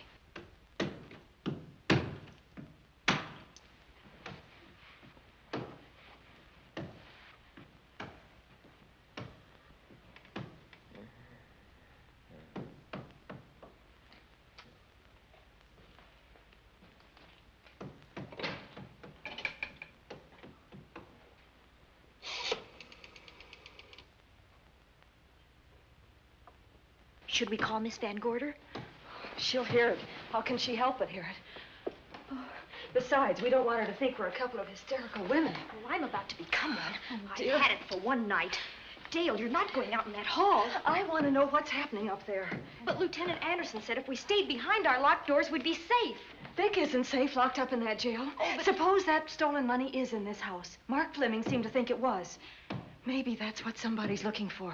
Should we call Miss Van Gorder? She'll hear it. How can she help but hear it? Oh, besides, we don't want her to think we're a couple of hysterical women. Well, I'm about to become one. Oh, I dear. had it for one night. Dale, you're not going out in that hall. I want to know what's happening up there. But Lieutenant Anderson said if we stayed behind our locked doors, we'd be safe. Vic isn't safe locked up in that jail. Suppose that stolen money is in this house. Mark Fleming seemed to think it was. Maybe that's what somebody's looking for.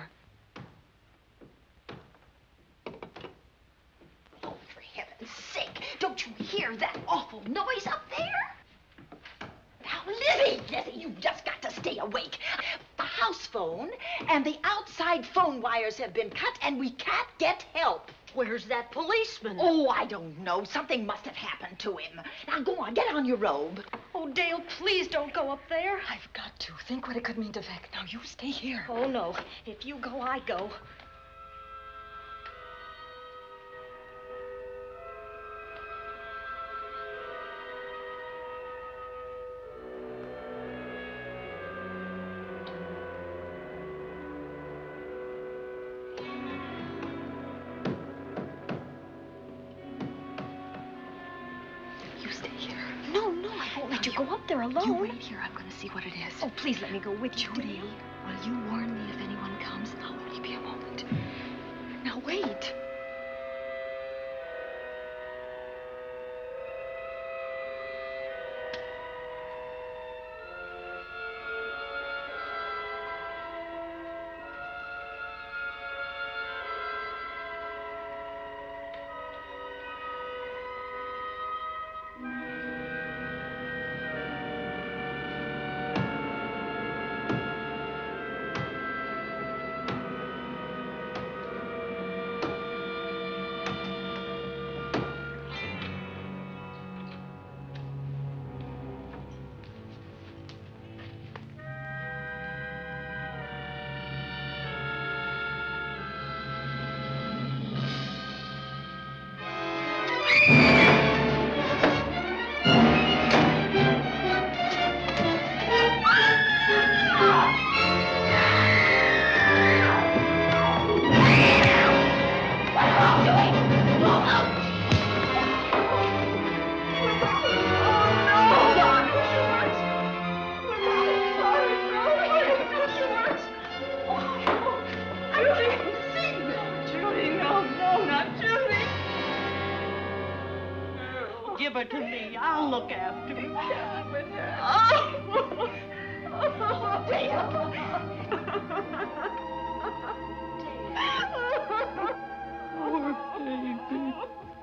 Sake, don't you hear that awful noise up there? Now, Lizzie, you've just got to stay awake. The house phone and the outside phone wires have been cut, and we can't get help. Where's that policeman? Oh, I don't know. Something must have happened to him. Now, go on, get on your robe. Oh, Dale, please don't go up there. I've got to. Think what it could mean to Vic. Now, you stay here. Oh, no. If you go, I go. Let you go up there alone. You wait here. I'm going to see what it is. Oh, please let me go with you, Judy, Dale. will you warn me if anyone comes? I'll only be a moment. Now, wait. Give her to me. I'll look after her. Poor baby.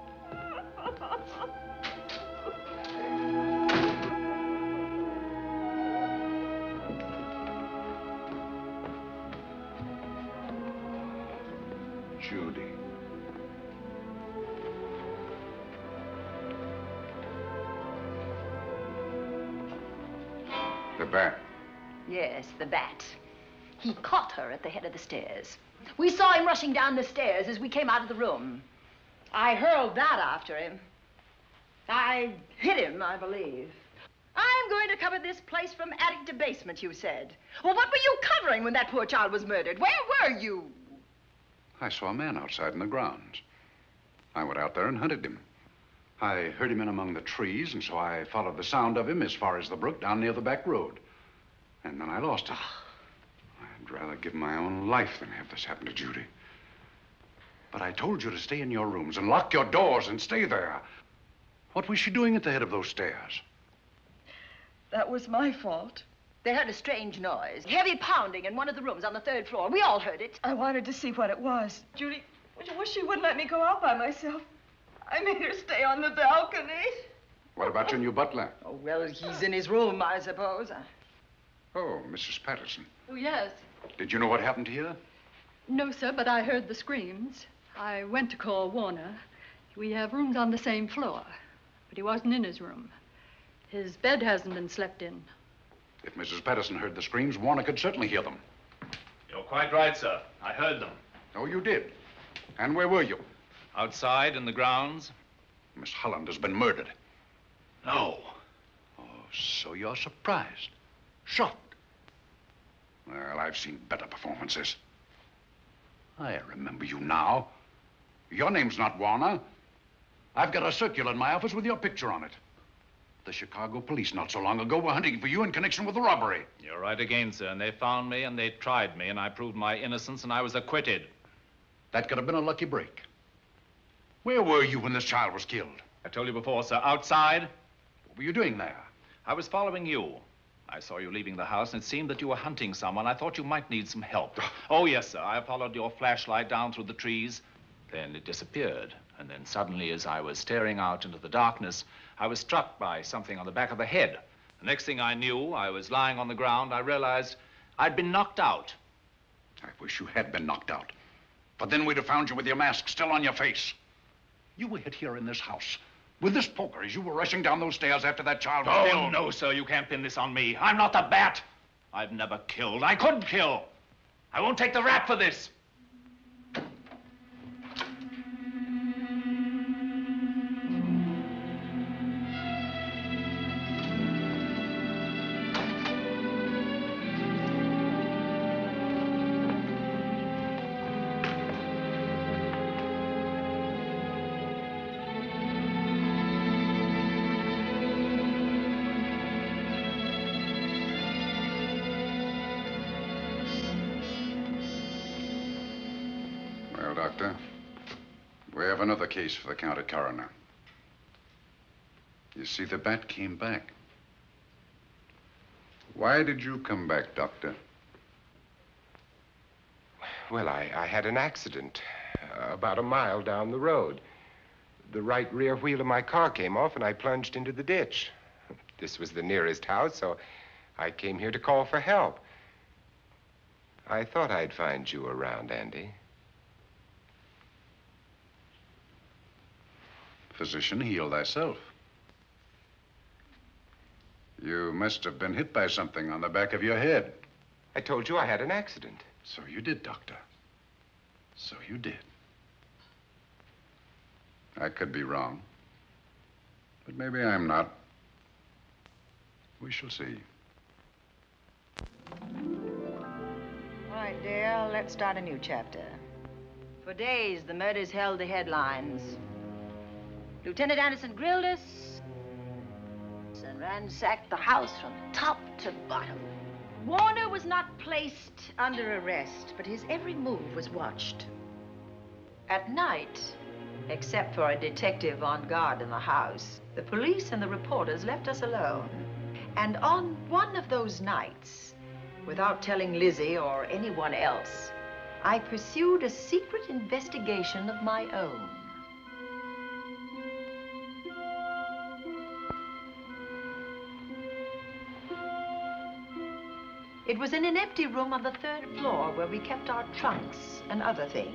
Judy. The bat. Yes, the bat. He caught her at the head of the stairs. We saw him rushing down the stairs as we came out of the room. I hurled that after him. I hit him, I believe. I'm going to cover this place from attic to basement, you said. Well, what were you covering when that poor child was murdered? Where were you? I saw a man outside in the grounds. I went out there and hunted him. I heard him in among the trees, and so I followed the sound of him as far as the brook down near the back road. And then I lost it. I'd rather give my own life than have this happen to Judy. But I told you to stay in your rooms and lock your doors and stay there. What was she doing at the head of those stairs? That was my fault. They heard a strange noise. Heavy pounding in one of the rooms on the 3rd floor. We all heard it. I wanted to see what it was. Judy, wish she wouldn't let me go out by myself. I made her stay on the balcony. What about your new butler? Oh, well, he's in his room, I suppose. Oh, Mrs. Patterson. Oh, yes. Did you know what happened here? No, sir, but I heard the screams. I went to call Warner. We have rooms on the same floor, but he wasn't in his room. His bed hasn't been slept in. If Mrs. Patterson heard the screams, Warner could certainly hear them. You're quite right, sir. I heard them. Oh, you did? And where were you? Outside in the grounds. Miss Holland has been murdered. No. Oh, so you're surprised. Shocked. Well, I've seen better performances. I remember you now. Your name's not Warner. I've got a circular in my office with your picture on it. The Chicago police not so long ago were hunting for you in connection with the robbery. You're right again, sir. And they found me and they tried me and I proved my innocence and I was acquitted. That could have been a lucky break. Where were you when this child was killed? I told you before, sir. Outside. What were you doing there? I was following you. I saw you leaving the house and it seemed that you were hunting someone. I thought you might need some help. Oh, yes, sir. I followed your flashlight down through the trees. Then it disappeared. And then suddenly, as I was staring out into the darkness, I was struck by something on the back of the head. The next thing I knew, I was lying on the ground. I realized I'd been knocked out. I wish you had been knocked out. But then we'd have found you with your mask still on your face. You were hit here in this house with this poker as you were rushing down those stairs after that child was killed. Oh, no, sir. You can't pin this on me. I'm not the bat. I've never killed. I couldn't kill. I won't take the rap for this. Doctor. We have another case for the county coroner. You see, the bat came back. Why did you come back, Doctor? Well, I had an accident about a mile down the road. The right rear wheel of my car came off and I plunged into the ditch. This was the nearest house, so I came here to call for help. I thought I'd find you around, Andy. Physician, heal thyself. You must have been hit by something on the back of your head. I told you I had an accident. So you did, Doctor. So you did. I could be wrong. But maybe I'm not. We shall see. All right, dear, let's start a new chapter. For days, the murders held the headlines. Lieutenant Anderson grilled us and ransacked the house from top to bottom. Warner was not placed under arrest, but his every move was watched. At night, except for a detective on guard in the house, the police and the reporters left us alone. And on one of those nights, without telling Lizzie or anyone else, I pursued a secret investigation of my own. It was in an empty room on the 3rd floor where we kept our trunks and other things.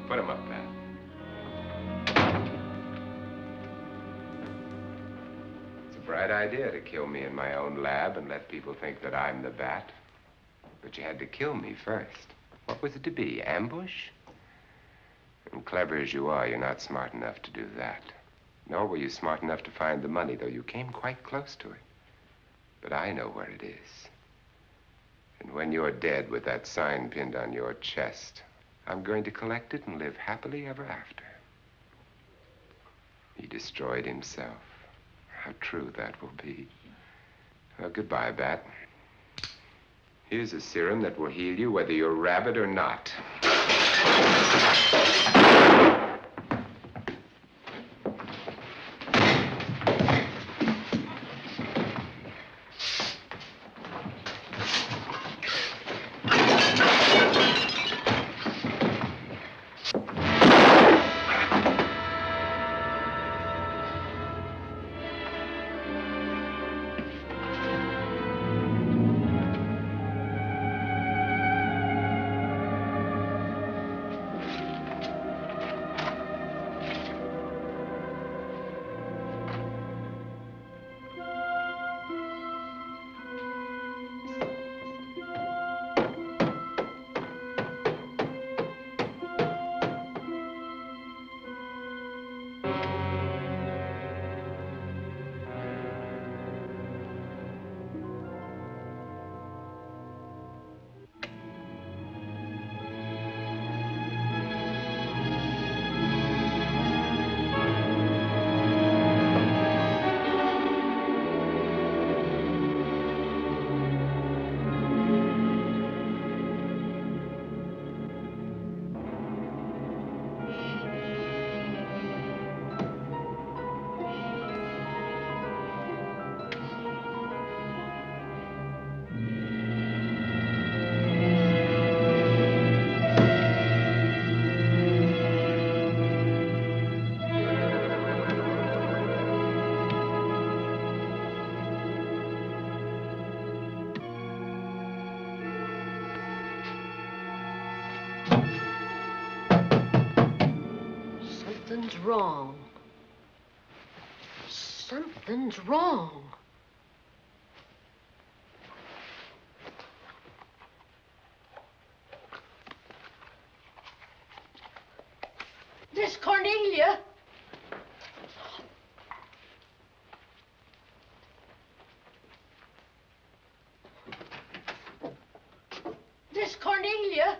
Put him up, Pat. It's a bright idea to kill me in my own lab and let people think that I'm the bat. But you had to kill me first. What was it to be, ambush? And clever as you are, you're not smart enough to do that. Nor were you smart enough to find the money, though you came quite close to it. But I know where it is. And when you're dead with that sign pinned on your chest, I'm going to collect it and live happily ever after. He destroyed himself. How true that will be. Well, goodbye, Bat. Here's a serum that will heal you whether you're rabid or not. Something's wrong. Something's wrong. Miss Cornelia. Miss Cornelia.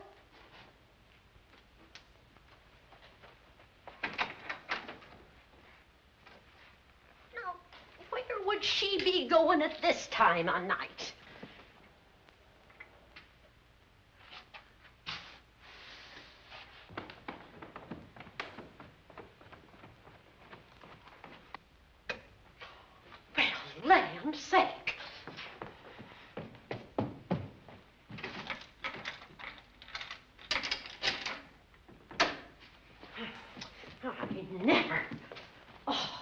Where would she be going at this time of night? Well, land's sake. I never. Oh.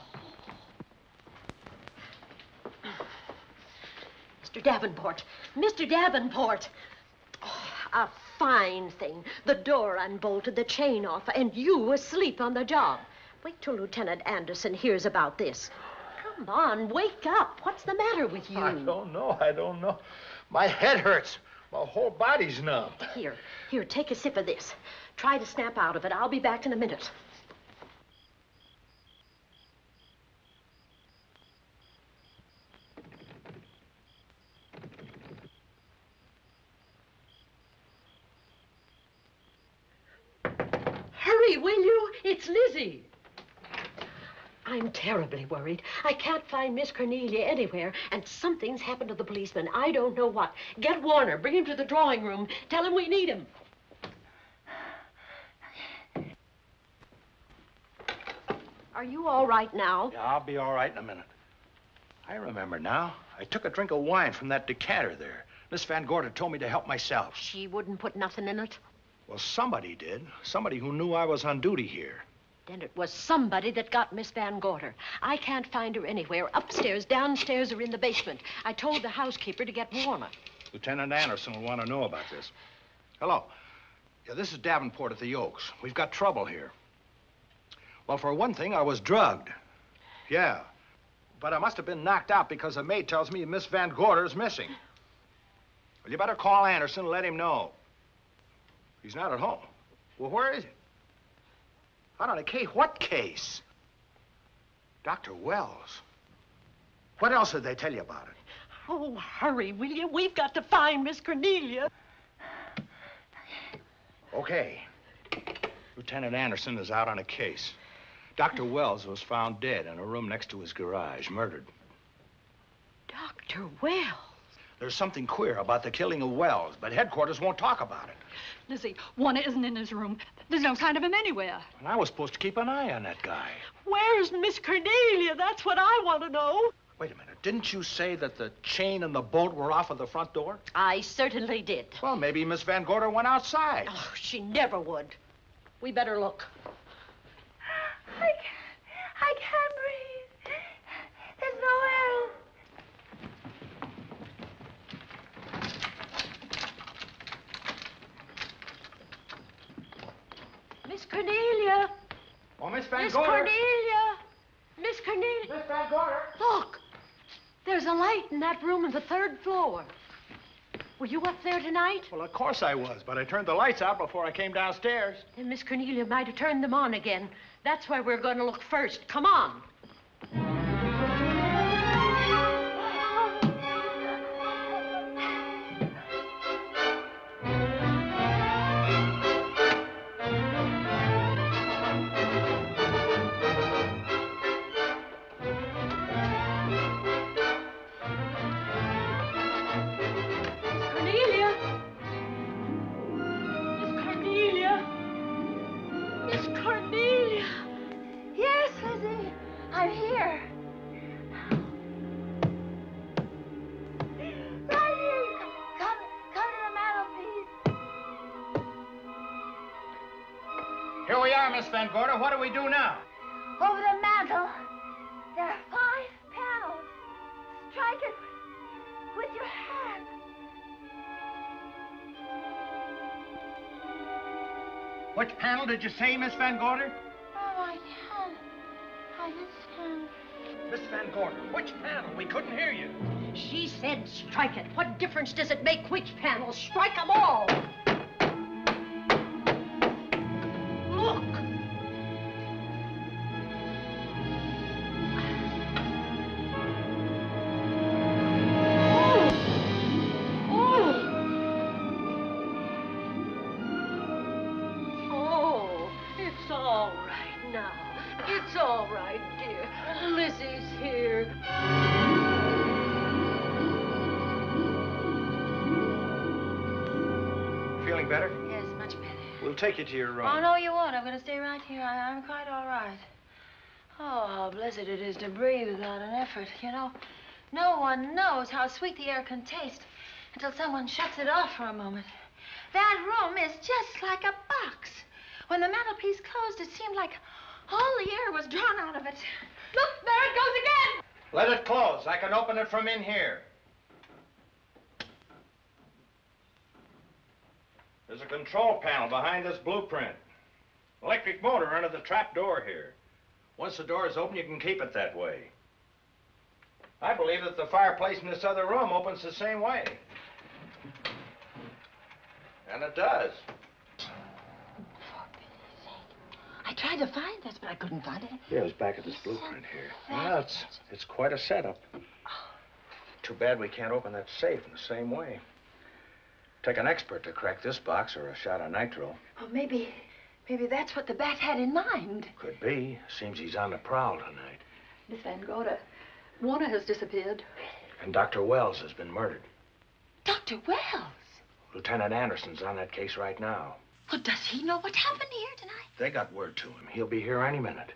Mr. Davenport. Mr. Davenport. Oh, a fine thing. The door unbolted, the chain off, and you asleep on the job. Wait till Lieutenant Anderson hears about this. Come on, wake up. What's the matter with you? I don't know. My head hurts. My whole body's numb. Here, take a sip of this. Try to snap out of it. I'll be back in a minute. Hurry, will you? It's Lizzie. I'm terribly worried. I can't find Miss Cornelia anywhere, and something's happened to the policeman. I don't know what. Get Warner. Bring him to the drawing room. Tell him we need him. Are you all right now? Yeah, I'll be all right in a minute. I remember now. I took a drink of wine from that decanter there. Miss Van Gorder told me to help myself. She wouldn't put nothing in it? Well, somebody did. Somebody who knew I was on duty here. Then it was somebody that got Miss Van Gorder. I can't find her anywhere. Upstairs, downstairs, or in the basement. I told the housekeeper to get Warner. Lieutenant Anderson will want to know about this. Hello. Yeah, this is Davenport at the Oaks. We've got trouble here. Well, for one thing, I was drugged. Yeah. But I must have been knocked out because the maid tells me Miss Van Gorder's missing. Well, you better call Anderson and let him know. He's not at home. Well, where is he? Out on a case? What case? Dr. Wells. What else did they tell you about it? Oh, hurry, will you? We've got to find Miss Cornelia. Okay. Lieutenant Anderson is out on a case. Dr. Wells was found dead in a room next to his garage, murdered. Dr. Wells? There's something queer about the killing of Wells, but headquarters won't talk about it. Lizzie, Warner isn't in his room. There's no sign of him anywhere. And I was supposed to keep an eye on that guy. Where's Miss Cornelia? That's what I want to know. Wait a minute. Didn't you say that the chain and the bolt were off of the front door? I certainly did. Well, maybe Miss Van Gorder went outside. Oh, she never would. We better look. I can't breathe. There's no air. Miss Cornelia. Oh, Miss Van Miss Gorder. Cornelia. Miss Cornelia. Miss Van Gorder. Look. There's a light in that room on the 3rd floor. Were you up there tonight? Well, of course I was, but I turned the lights out before I came downstairs. Then Miss Cornelia might have turned them on again. That's where we're going to look first. Come on. Here we are, Miss Van Gorder. What do we do now? Over the mantel, there are 5 panels. Strike it with your hand. Which panel did you say, Miss Van Gorder? Oh, I can't understand. Miss Van Gorder, which panel? We couldn't hear you. She said strike it. What difference does it make which panel? Strike them all. Look. Oh, it's all right now. It's all right, dear. Lizzie's here. Feeling better? Yes, much better. We'll take you to your room. Oh, no, you won't. I'm going to stay right here. I'm quite all right. Oh, how blessed it is to breathe without an effort. You know, no one knows how sweet the air can taste until someone shuts it off for a moment. That room is just like a box. When the mantelpiece closed, it seemed like all the air was drawn out of it. Look, there it goes again. Let it close. I can open it from in here. There's a control panel behind this blueprint. Electric motor under the trap door here. Once the door is open, you can keep it that way. I believe that the fireplace in this other room opens the same way. And it does. I tried to find this, but I couldn't find it. Yeah, it's back at this blueprint here. Well, it's quite a setup. Too bad we can't open that safe in the same way. Take an expert to crack this box or a shot of nitro. Oh, maybe that's what the bat had in mind. Could be. Seems he's on the prowl tonight. Miss Van Gorder, Warner has disappeared. And Dr. Wells has been murdered. Dr. Wells? Lieutenant Anderson's on that case right now. Well, does he know what happened here tonight? They got word to him. He'll be here any minute.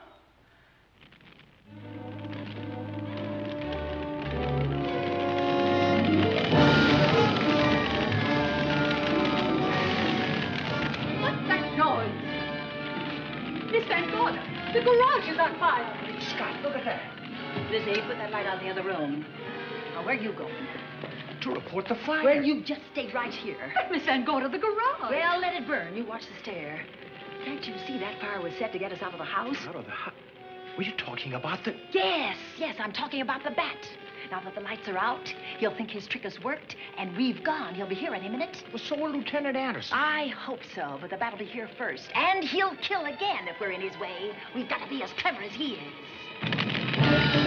What's that noise? Miss Van Gorder, the garage is on fire. Scott, look at that. Lizzie, put that light out in the other room. Now, where are you going? to report the fire. Well, you just stay right here. But Miss Van, go to the garage. Well, let it burn. You watch the stair. Can't you see that fire was set to get us out of the house? Out of the house? Were you talking about the... Yes, I'm talking about the bat. Now that the lights are out, he'll think his trick has worked, and we've gone. He'll be here any minute. Well, so will Lieutenant Anderson. I hope so, but the bat will be here first. And he'll kill again if we're in his way. We've got to be as clever as he is.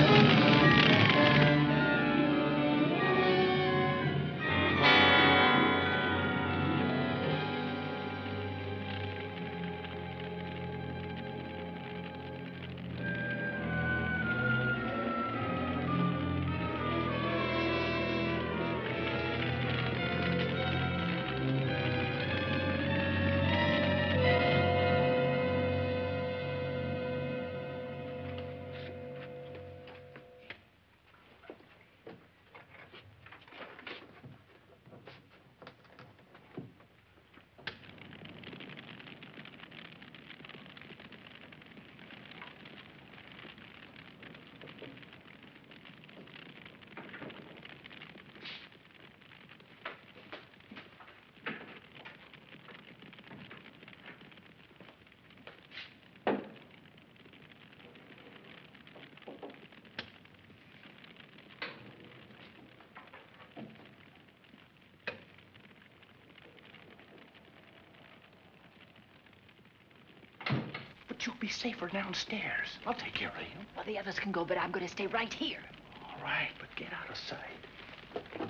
But you'll be safer downstairs. I'll take care of you. Well, the others can go, but I'm going to stay right here. All right, but get out of sight.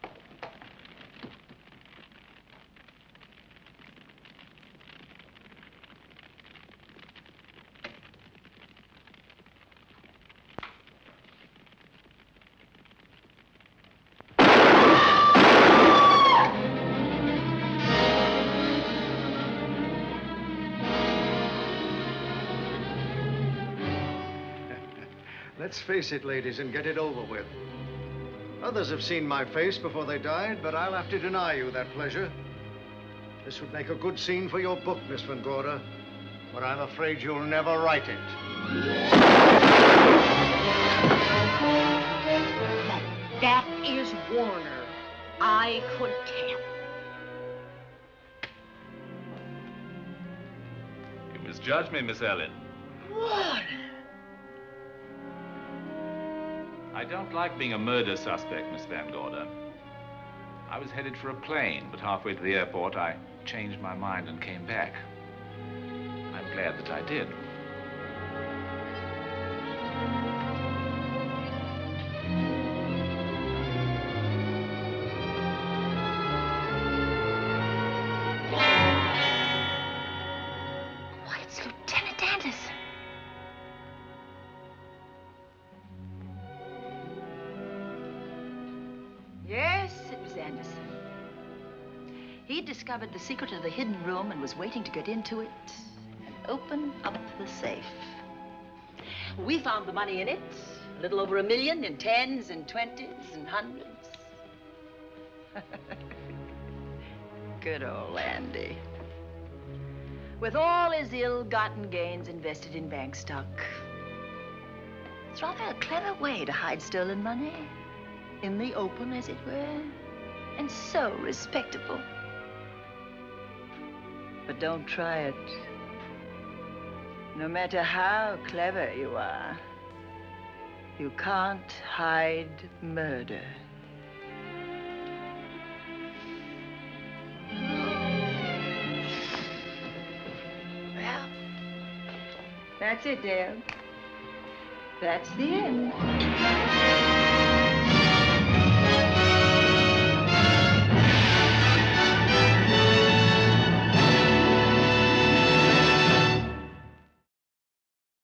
Let's face it, ladies, and get it over with. Others have seen my face before they died, but I'll have to deny you that pleasure. This would make a good scene for your book, Miss Van Gorder, but I'm afraid you'll never write it. That is Warner. I could tell. You misjudged me, Miss Ellen. Warner! I don't like being a murder suspect, Miss Van Gorder. I was headed for a plane, but halfway to the airport, I changed my mind and came back. I'm glad that I did. Why, it's Lieutenant Anderson. Yes, it was Anderson. He'd discovered the secret of the hidden room and was waiting to get into it and open up the safe. We found the money in it, a little over $1 million in tens and twenties and hundreds. Good old Andy. With all his ill-gotten gains invested in bank stock. It's rather a clever way to hide stolen money. In the open, as it were, and so respectable. But don't try it. No matter how clever you are, you can't hide murder. Well, that's it, Dale. That's the end.